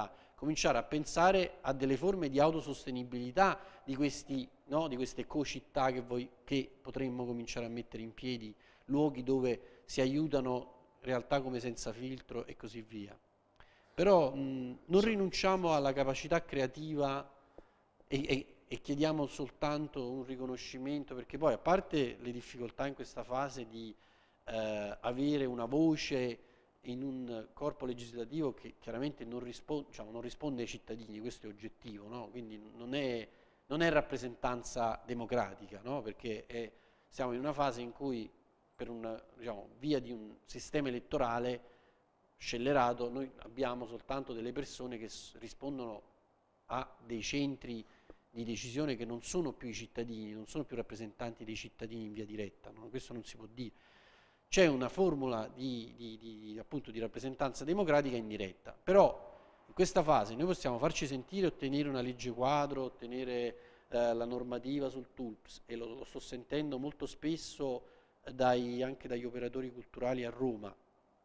cominciare a pensare a delle forme di autosostenibilità di, questi, no, di queste co-città che, voi, che potremmo cominciare a mettere in piedi, luoghi dove si aiutano realtà come Senza Filtro e così via. Però mh, non rinunciamo alla capacità creativa e, e, e chiediamo soltanto un riconoscimento, perché poi, a parte le difficoltà in questa fase di eh, avere una voce in un corpo legislativo che chiaramente non risponde, diciamo, non risponde ai cittadini, questo è oggettivo, no? Quindi non è, non è rappresentanza democratica, no? Perché è, siamo in una fase in cui, per una, diciamo, via di un sistema elettorale scellerato, noi abbiamo soltanto delle persone che rispondono a dei centri di decisione che non sono più i cittadini, non sono più rappresentanti dei cittadini in via diretta, no? Questo non si può dire. C'è una formula di, di, di, appunto, di rappresentanza democratica indiretta, però in questa fase noi possiamo farci sentire, ottenere una legge quadro, ottenere eh, la normativa sul T U L P S, e lo, lo sto sentendo molto spesso dai, anche dagli operatori culturali a Roma.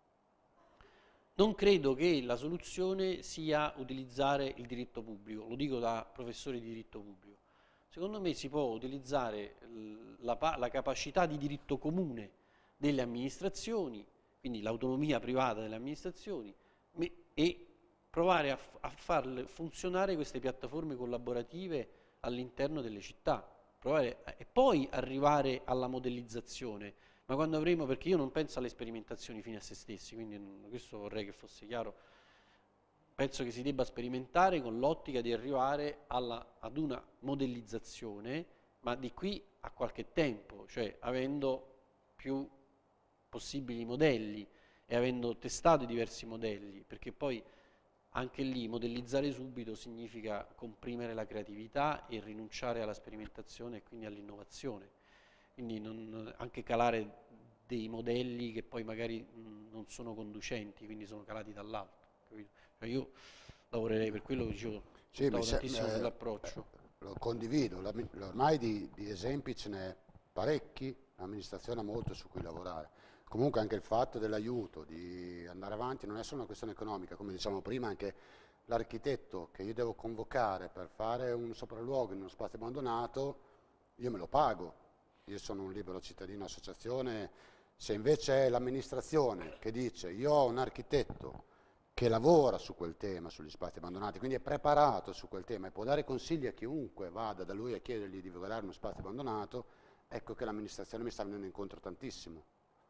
Non credo che la soluzione sia utilizzare il diritto pubblico, lo dico da professore di diritto pubblico. Secondo me si può utilizzare la, la capacità di diritto comune delle amministrazioni, quindi l'autonomia privata delle amministrazioni, e provare a, a far funzionare queste piattaforme collaborative all'interno delle città, provare, e poi arrivare alla modellizzazione. Ma quando avremo, perché io non penso alle sperimentazioni fine a se stessi, quindi questo vorrei che fosse chiaro, penso che si debba sperimentare con l'ottica di arrivare alla, ad una modellizzazione, ma di qui a qualche tempo, cioè avendo più possibili modelli e avendo testato i diversi modelli, perché poi anche lì modellizzare subito significa comprimere la creatività e rinunciare alla sperimentazione e quindi all'innovazione. Quindi non, anche calare dei modelli che poi magari mh, non sono conducenti, quindi sono calati dall'alto. Cioè io lavorerei per quello che dicevo, sì, tantissimo eh, sull'approccio. Eh, lo condivido, la, ormai di, di esempi ce n'è parecchi, l'amministrazione ha molto su cui lavorare. Comunque anche il fatto dell'aiuto, di andare avanti, non è solo una questione economica, come diciamo prima, anche l'architetto che io devo convocare per fare un sopralluogo in uno spazio abbandonato, io me lo pago. Io sono un libero cittadino, associazione, se invece è l'amministrazione che dice io ho un architetto che lavora su quel tema, sugli spazi abbandonati, quindi è preparato su quel tema e può dare consigli a chiunque vada da lui a chiedergli di regolare uno spazio abbandonato, ecco che l'amministrazione mi sta venendo incontro tantissimo,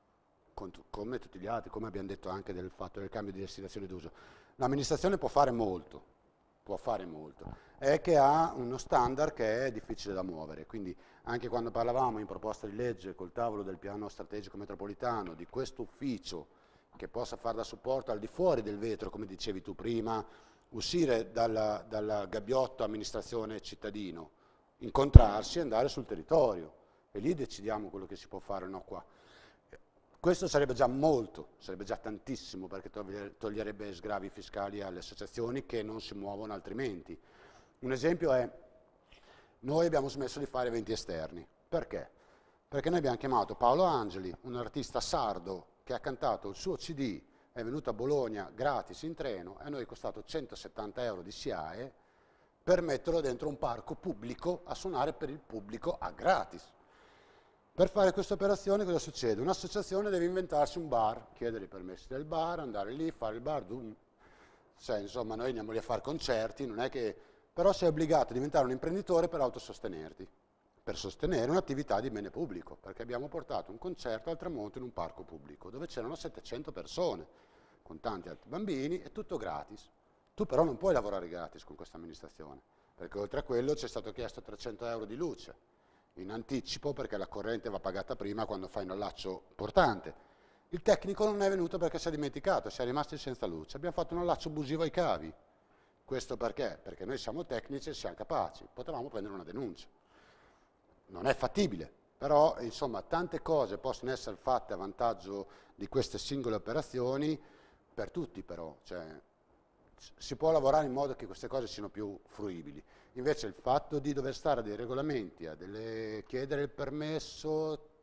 come tutti gli altri, come abbiamo detto anche del fatto del cambio di destinazione d'uso. L'amministrazione può fare molto, può fare molto, è che ha uno standard che è difficile da muovere, quindi anche quando parlavamo in proposta di legge col tavolo del piano strategico metropolitano, di questo ufficio che possa fare da supporto al di fuori del vetro, come dicevi tu prima, uscire dalla, dalla gabbiotto amministrazione cittadino, incontrarsi e andare sul territorio, e lì decidiamo quello che si può fare o no qua. Questo sarebbe già molto, sarebbe già tantissimo, perché toglierebbe sgravi fiscali alle associazioni che non si muovono altrimenti. Un esempio è, noi abbiamo smesso di fare eventi esterni. Perché? Perché noi abbiamo chiamato Paolo Angeli, un artista sardo che ha cantato il suo C D, è venuto a Bologna gratis in treno, e a noi è costato centosettanta euro di S I A E per metterlo dentro un parco pubblico a suonare per il pubblico a gratis. Per fare questa operazione cosa succede? Un'associazione deve inventarsi un bar, chiedere i permessi del bar, andare lì, fare il bar, cioè, insomma noi andiamo lì a fare concerti, non è che... però sei obbligato a diventare un imprenditore per autosostenerti, per sostenere un'attività di bene pubblico, perché abbiamo portato un concerto al tramonto in un parco pubblico, dove c'erano settecento persone, con tanti altri bambini, e tutto gratis. Tu però non puoi lavorare gratis con questa amministrazione, perché oltre a quello ci è stato chiesto trecento euro di luce, in anticipo, perché la corrente va pagata prima quando fai un allaccio portante. Il tecnico non è venuto perché si è dimenticato, si è rimasti senza luce. Abbiamo fatto un allaccio abusivo ai cavi. Questo perché? Perché noi siamo tecnici e siamo capaci. Potevamo prendere una denuncia. Non è fattibile, però insomma tante cose possono essere fatte a vantaggio di queste singole operazioni per tutti però. Cioè, si può lavorare in modo che queste cose siano più fruibili. Invece il fatto di dover stare a dei regolamenti, a delle, chiedere il permesso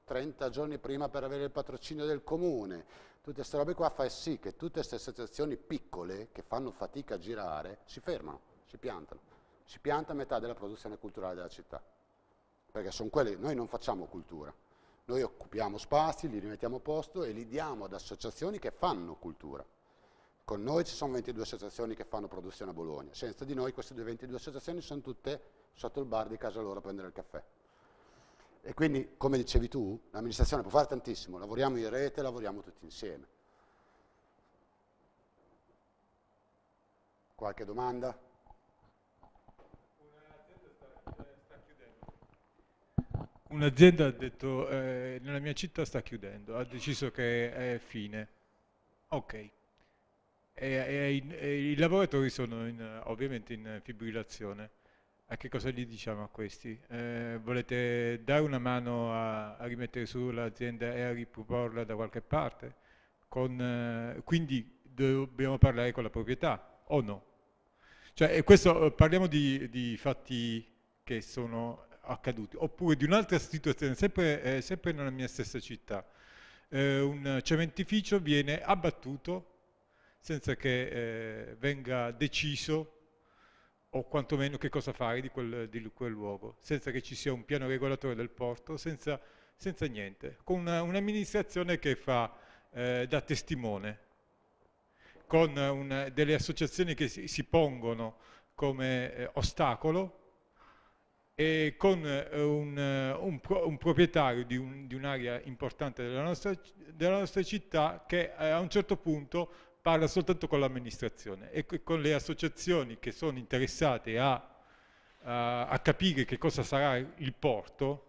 trenta giorni prima per avere il patrocinio del comune, tutte queste robe qua fa sì che tutte queste associazioni piccole che fanno fatica a girare si fermano, si piantano, si pianta a metà della produzione culturale della città, perché sono quelle, noi non facciamo cultura, noi occupiamo spazi, li rimettiamo a posto e li diamo ad associazioni che fanno cultura. Con noi ci sono ventidue associazioni che fanno produzione a Bologna, senza di noi queste ventidue associazioni sono tutte sotto il bar di casa loro a prendere il caffè. E quindi, come dicevi tu, l'amministrazione può fare tantissimo, lavoriamo in rete, lavoriamo tutti insieme. Qualche domanda? Un'azienda ha detto, eh, nella mia città sta chiudendo, ha deciso che è fine. Ok. E, e, i, e i lavoratori sono in, ovviamente in fibrillazione. A che cosa gli diciamo a questi? Eh, volete dare una mano a, a rimettere su l'azienda e a riproporla da qualche parte? Con, eh, quindi dobbiamo parlare con la proprietà o no? Cioè, e questo parliamo di, di fatti che sono accaduti, oppure di un'altra situazione, sempre, eh, sempre nella mia stessa città. Eh, un cementificio viene abbattuto senza che eh, venga deciso o quantomeno che cosa fare di quel, di quel luogo, senza che ci sia un piano regolatore del porto, senza, senza niente, con una, un'amministrazione che fa eh, da testimone, con una, delle associazioni che si, si pongono come eh, ostacolo e con eh, un, un, un proprietario di, un, di un'area importante della nostra, della nostra città che eh, a un certo punto parla soltanto con l'amministrazione e con le associazioni che sono interessate a, a, a capire che cosa sarà il porto.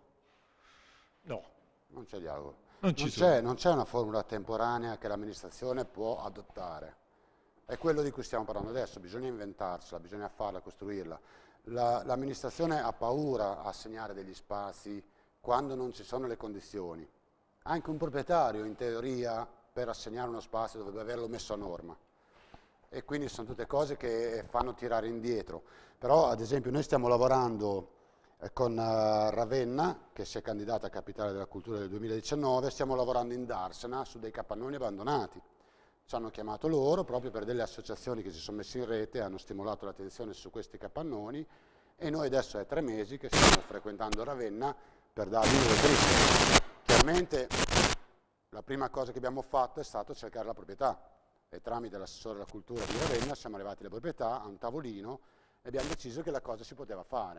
No. Non c'è dialogo. Non, non, c'è, non c'è una formula temporanea che l'amministrazione può adottare. È quello di cui stiamo parlando adesso, bisogna inventarsela, bisogna farla, costruirla. La, l'amministrazione ha paura a assegnare degli spazi quando non ci sono le condizioni. Anche un proprietario, in teoria, per assegnare uno spazio dovrebbe averlo messo a norma. E quindi sono tutte cose che fanno tirare indietro. Però, ad esempio, noi stiamo lavorando eh, con uh, Ravenna, che si è candidata a Capitale della Cultura del duemiladiciannove, stiamo lavorando in Darsena su dei capannoni abbandonati. Ci hanno chiamato loro proprio per delle associazioni che si sono messe in rete, hanno stimolato l'attenzione su questi capannoni e noi adesso è tre mesi che stiamo frequentando Ravenna per dargli delle dritte. Chiaramente la prima cosa che abbiamo fatto è stato cercare la proprietà e tramite l'assessore della cultura di Ravenna siamo arrivati alla proprietà, a un tavolino e abbiamo deciso che la cosa si poteva fare.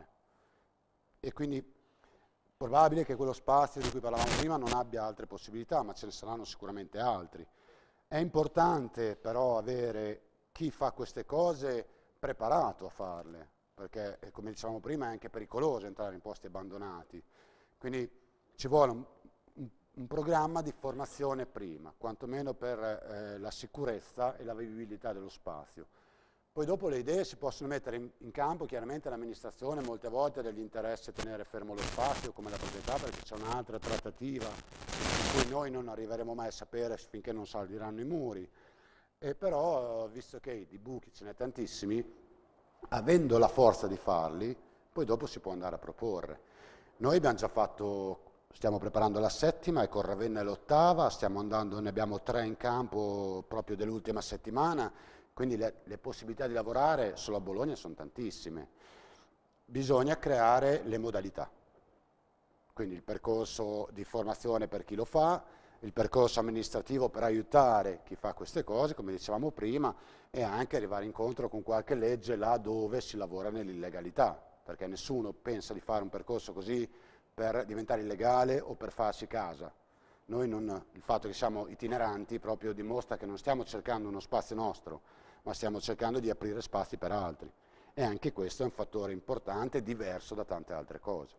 E quindi probabile che quello spazio di cui parlavamo prima non abbia altre possibilità, ma ce ne saranno sicuramente altri. È importante però avere chi fa queste cose preparato a farle, perché come dicevamo prima è anche pericoloso entrare in posti abbandonati. Quindi ci vuole un, un, un programma di formazione prima, quantomeno per eh, la sicurezza e la vivibilità dello spazio. Poi dopo le idee si possono mettere in, in campo, chiaramente l'amministrazione molte volte ha degli interessi a tenere fermo lo spazio come la proprietà perché c'è un'altra trattativa in cui noi non arriveremo mai a sapere finché non saldiranno i muri. E però, visto che di buchi ce n'è tantissimi, avendo la forza di farli, poi dopo si può andare a proporre. Noi abbiamo già fatto, stiamo preparando la settima e con Ravenna è l'ottava, stiamo andando, ne abbiamo tre in campo proprio dell'ultima settimana, quindi le, le possibilità di lavorare solo a Bologna sono tantissime. Bisogna creare le modalità, quindi il percorso di formazione per chi lo fa, il percorso amministrativo per aiutare chi fa queste cose, come dicevamo prima, e anche arrivare incontro con qualche legge là dove si lavora nell'illegalità, perché nessuno pensa di fare un percorso così per diventare illegale o per farsi casa. Noi non, il fatto che siamo itineranti proprio dimostra che non stiamo cercando uno spazio nostro, ma stiamo cercando di aprire spazi per altri. E anche questo è un fattore importante, diverso da tante altre cose.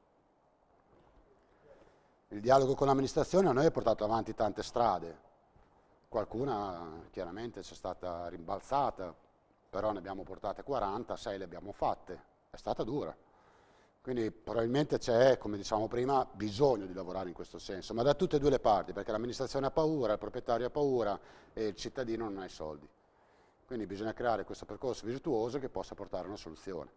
Il dialogo con l'amministrazione a noi ha portato avanti tante strade, qualcuna chiaramente c'è stata rimbalzata, però ne abbiamo portate quaranta, sei le abbiamo fatte, è stata dura. Quindi probabilmente c'è, come dicevamo prima, bisogno di lavorare in questo senso, ma da tutte e due le parti, perché l'amministrazione ha paura, il proprietario ha paura e il cittadino non ha i soldi. Quindi bisogna creare questo percorso virtuoso che possa portare a una soluzione.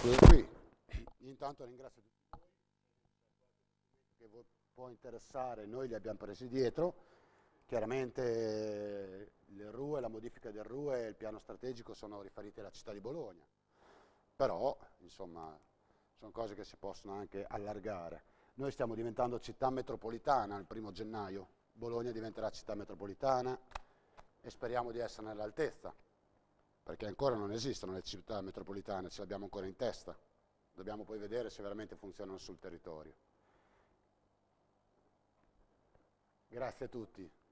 Scusa qui. Intanto ringrazio tutti voi, che può interessare, noi li abbiamo presi dietro, chiaramente il R U E, la modifica del R U E e il piano strategico sono riferiti alla città di Bologna, però insomma sono cose che si possono anche allargare. Noi stiamo diventando città metropolitana il primo gennaio, Bologna diventerà città metropolitana e speriamo di esserne all'altezza, perché ancora non esistono le città metropolitane, ce le abbiamo ancora in testa. Dobbiamo poi vedere se veramente funzionano sul territorio. Grazie a tutti.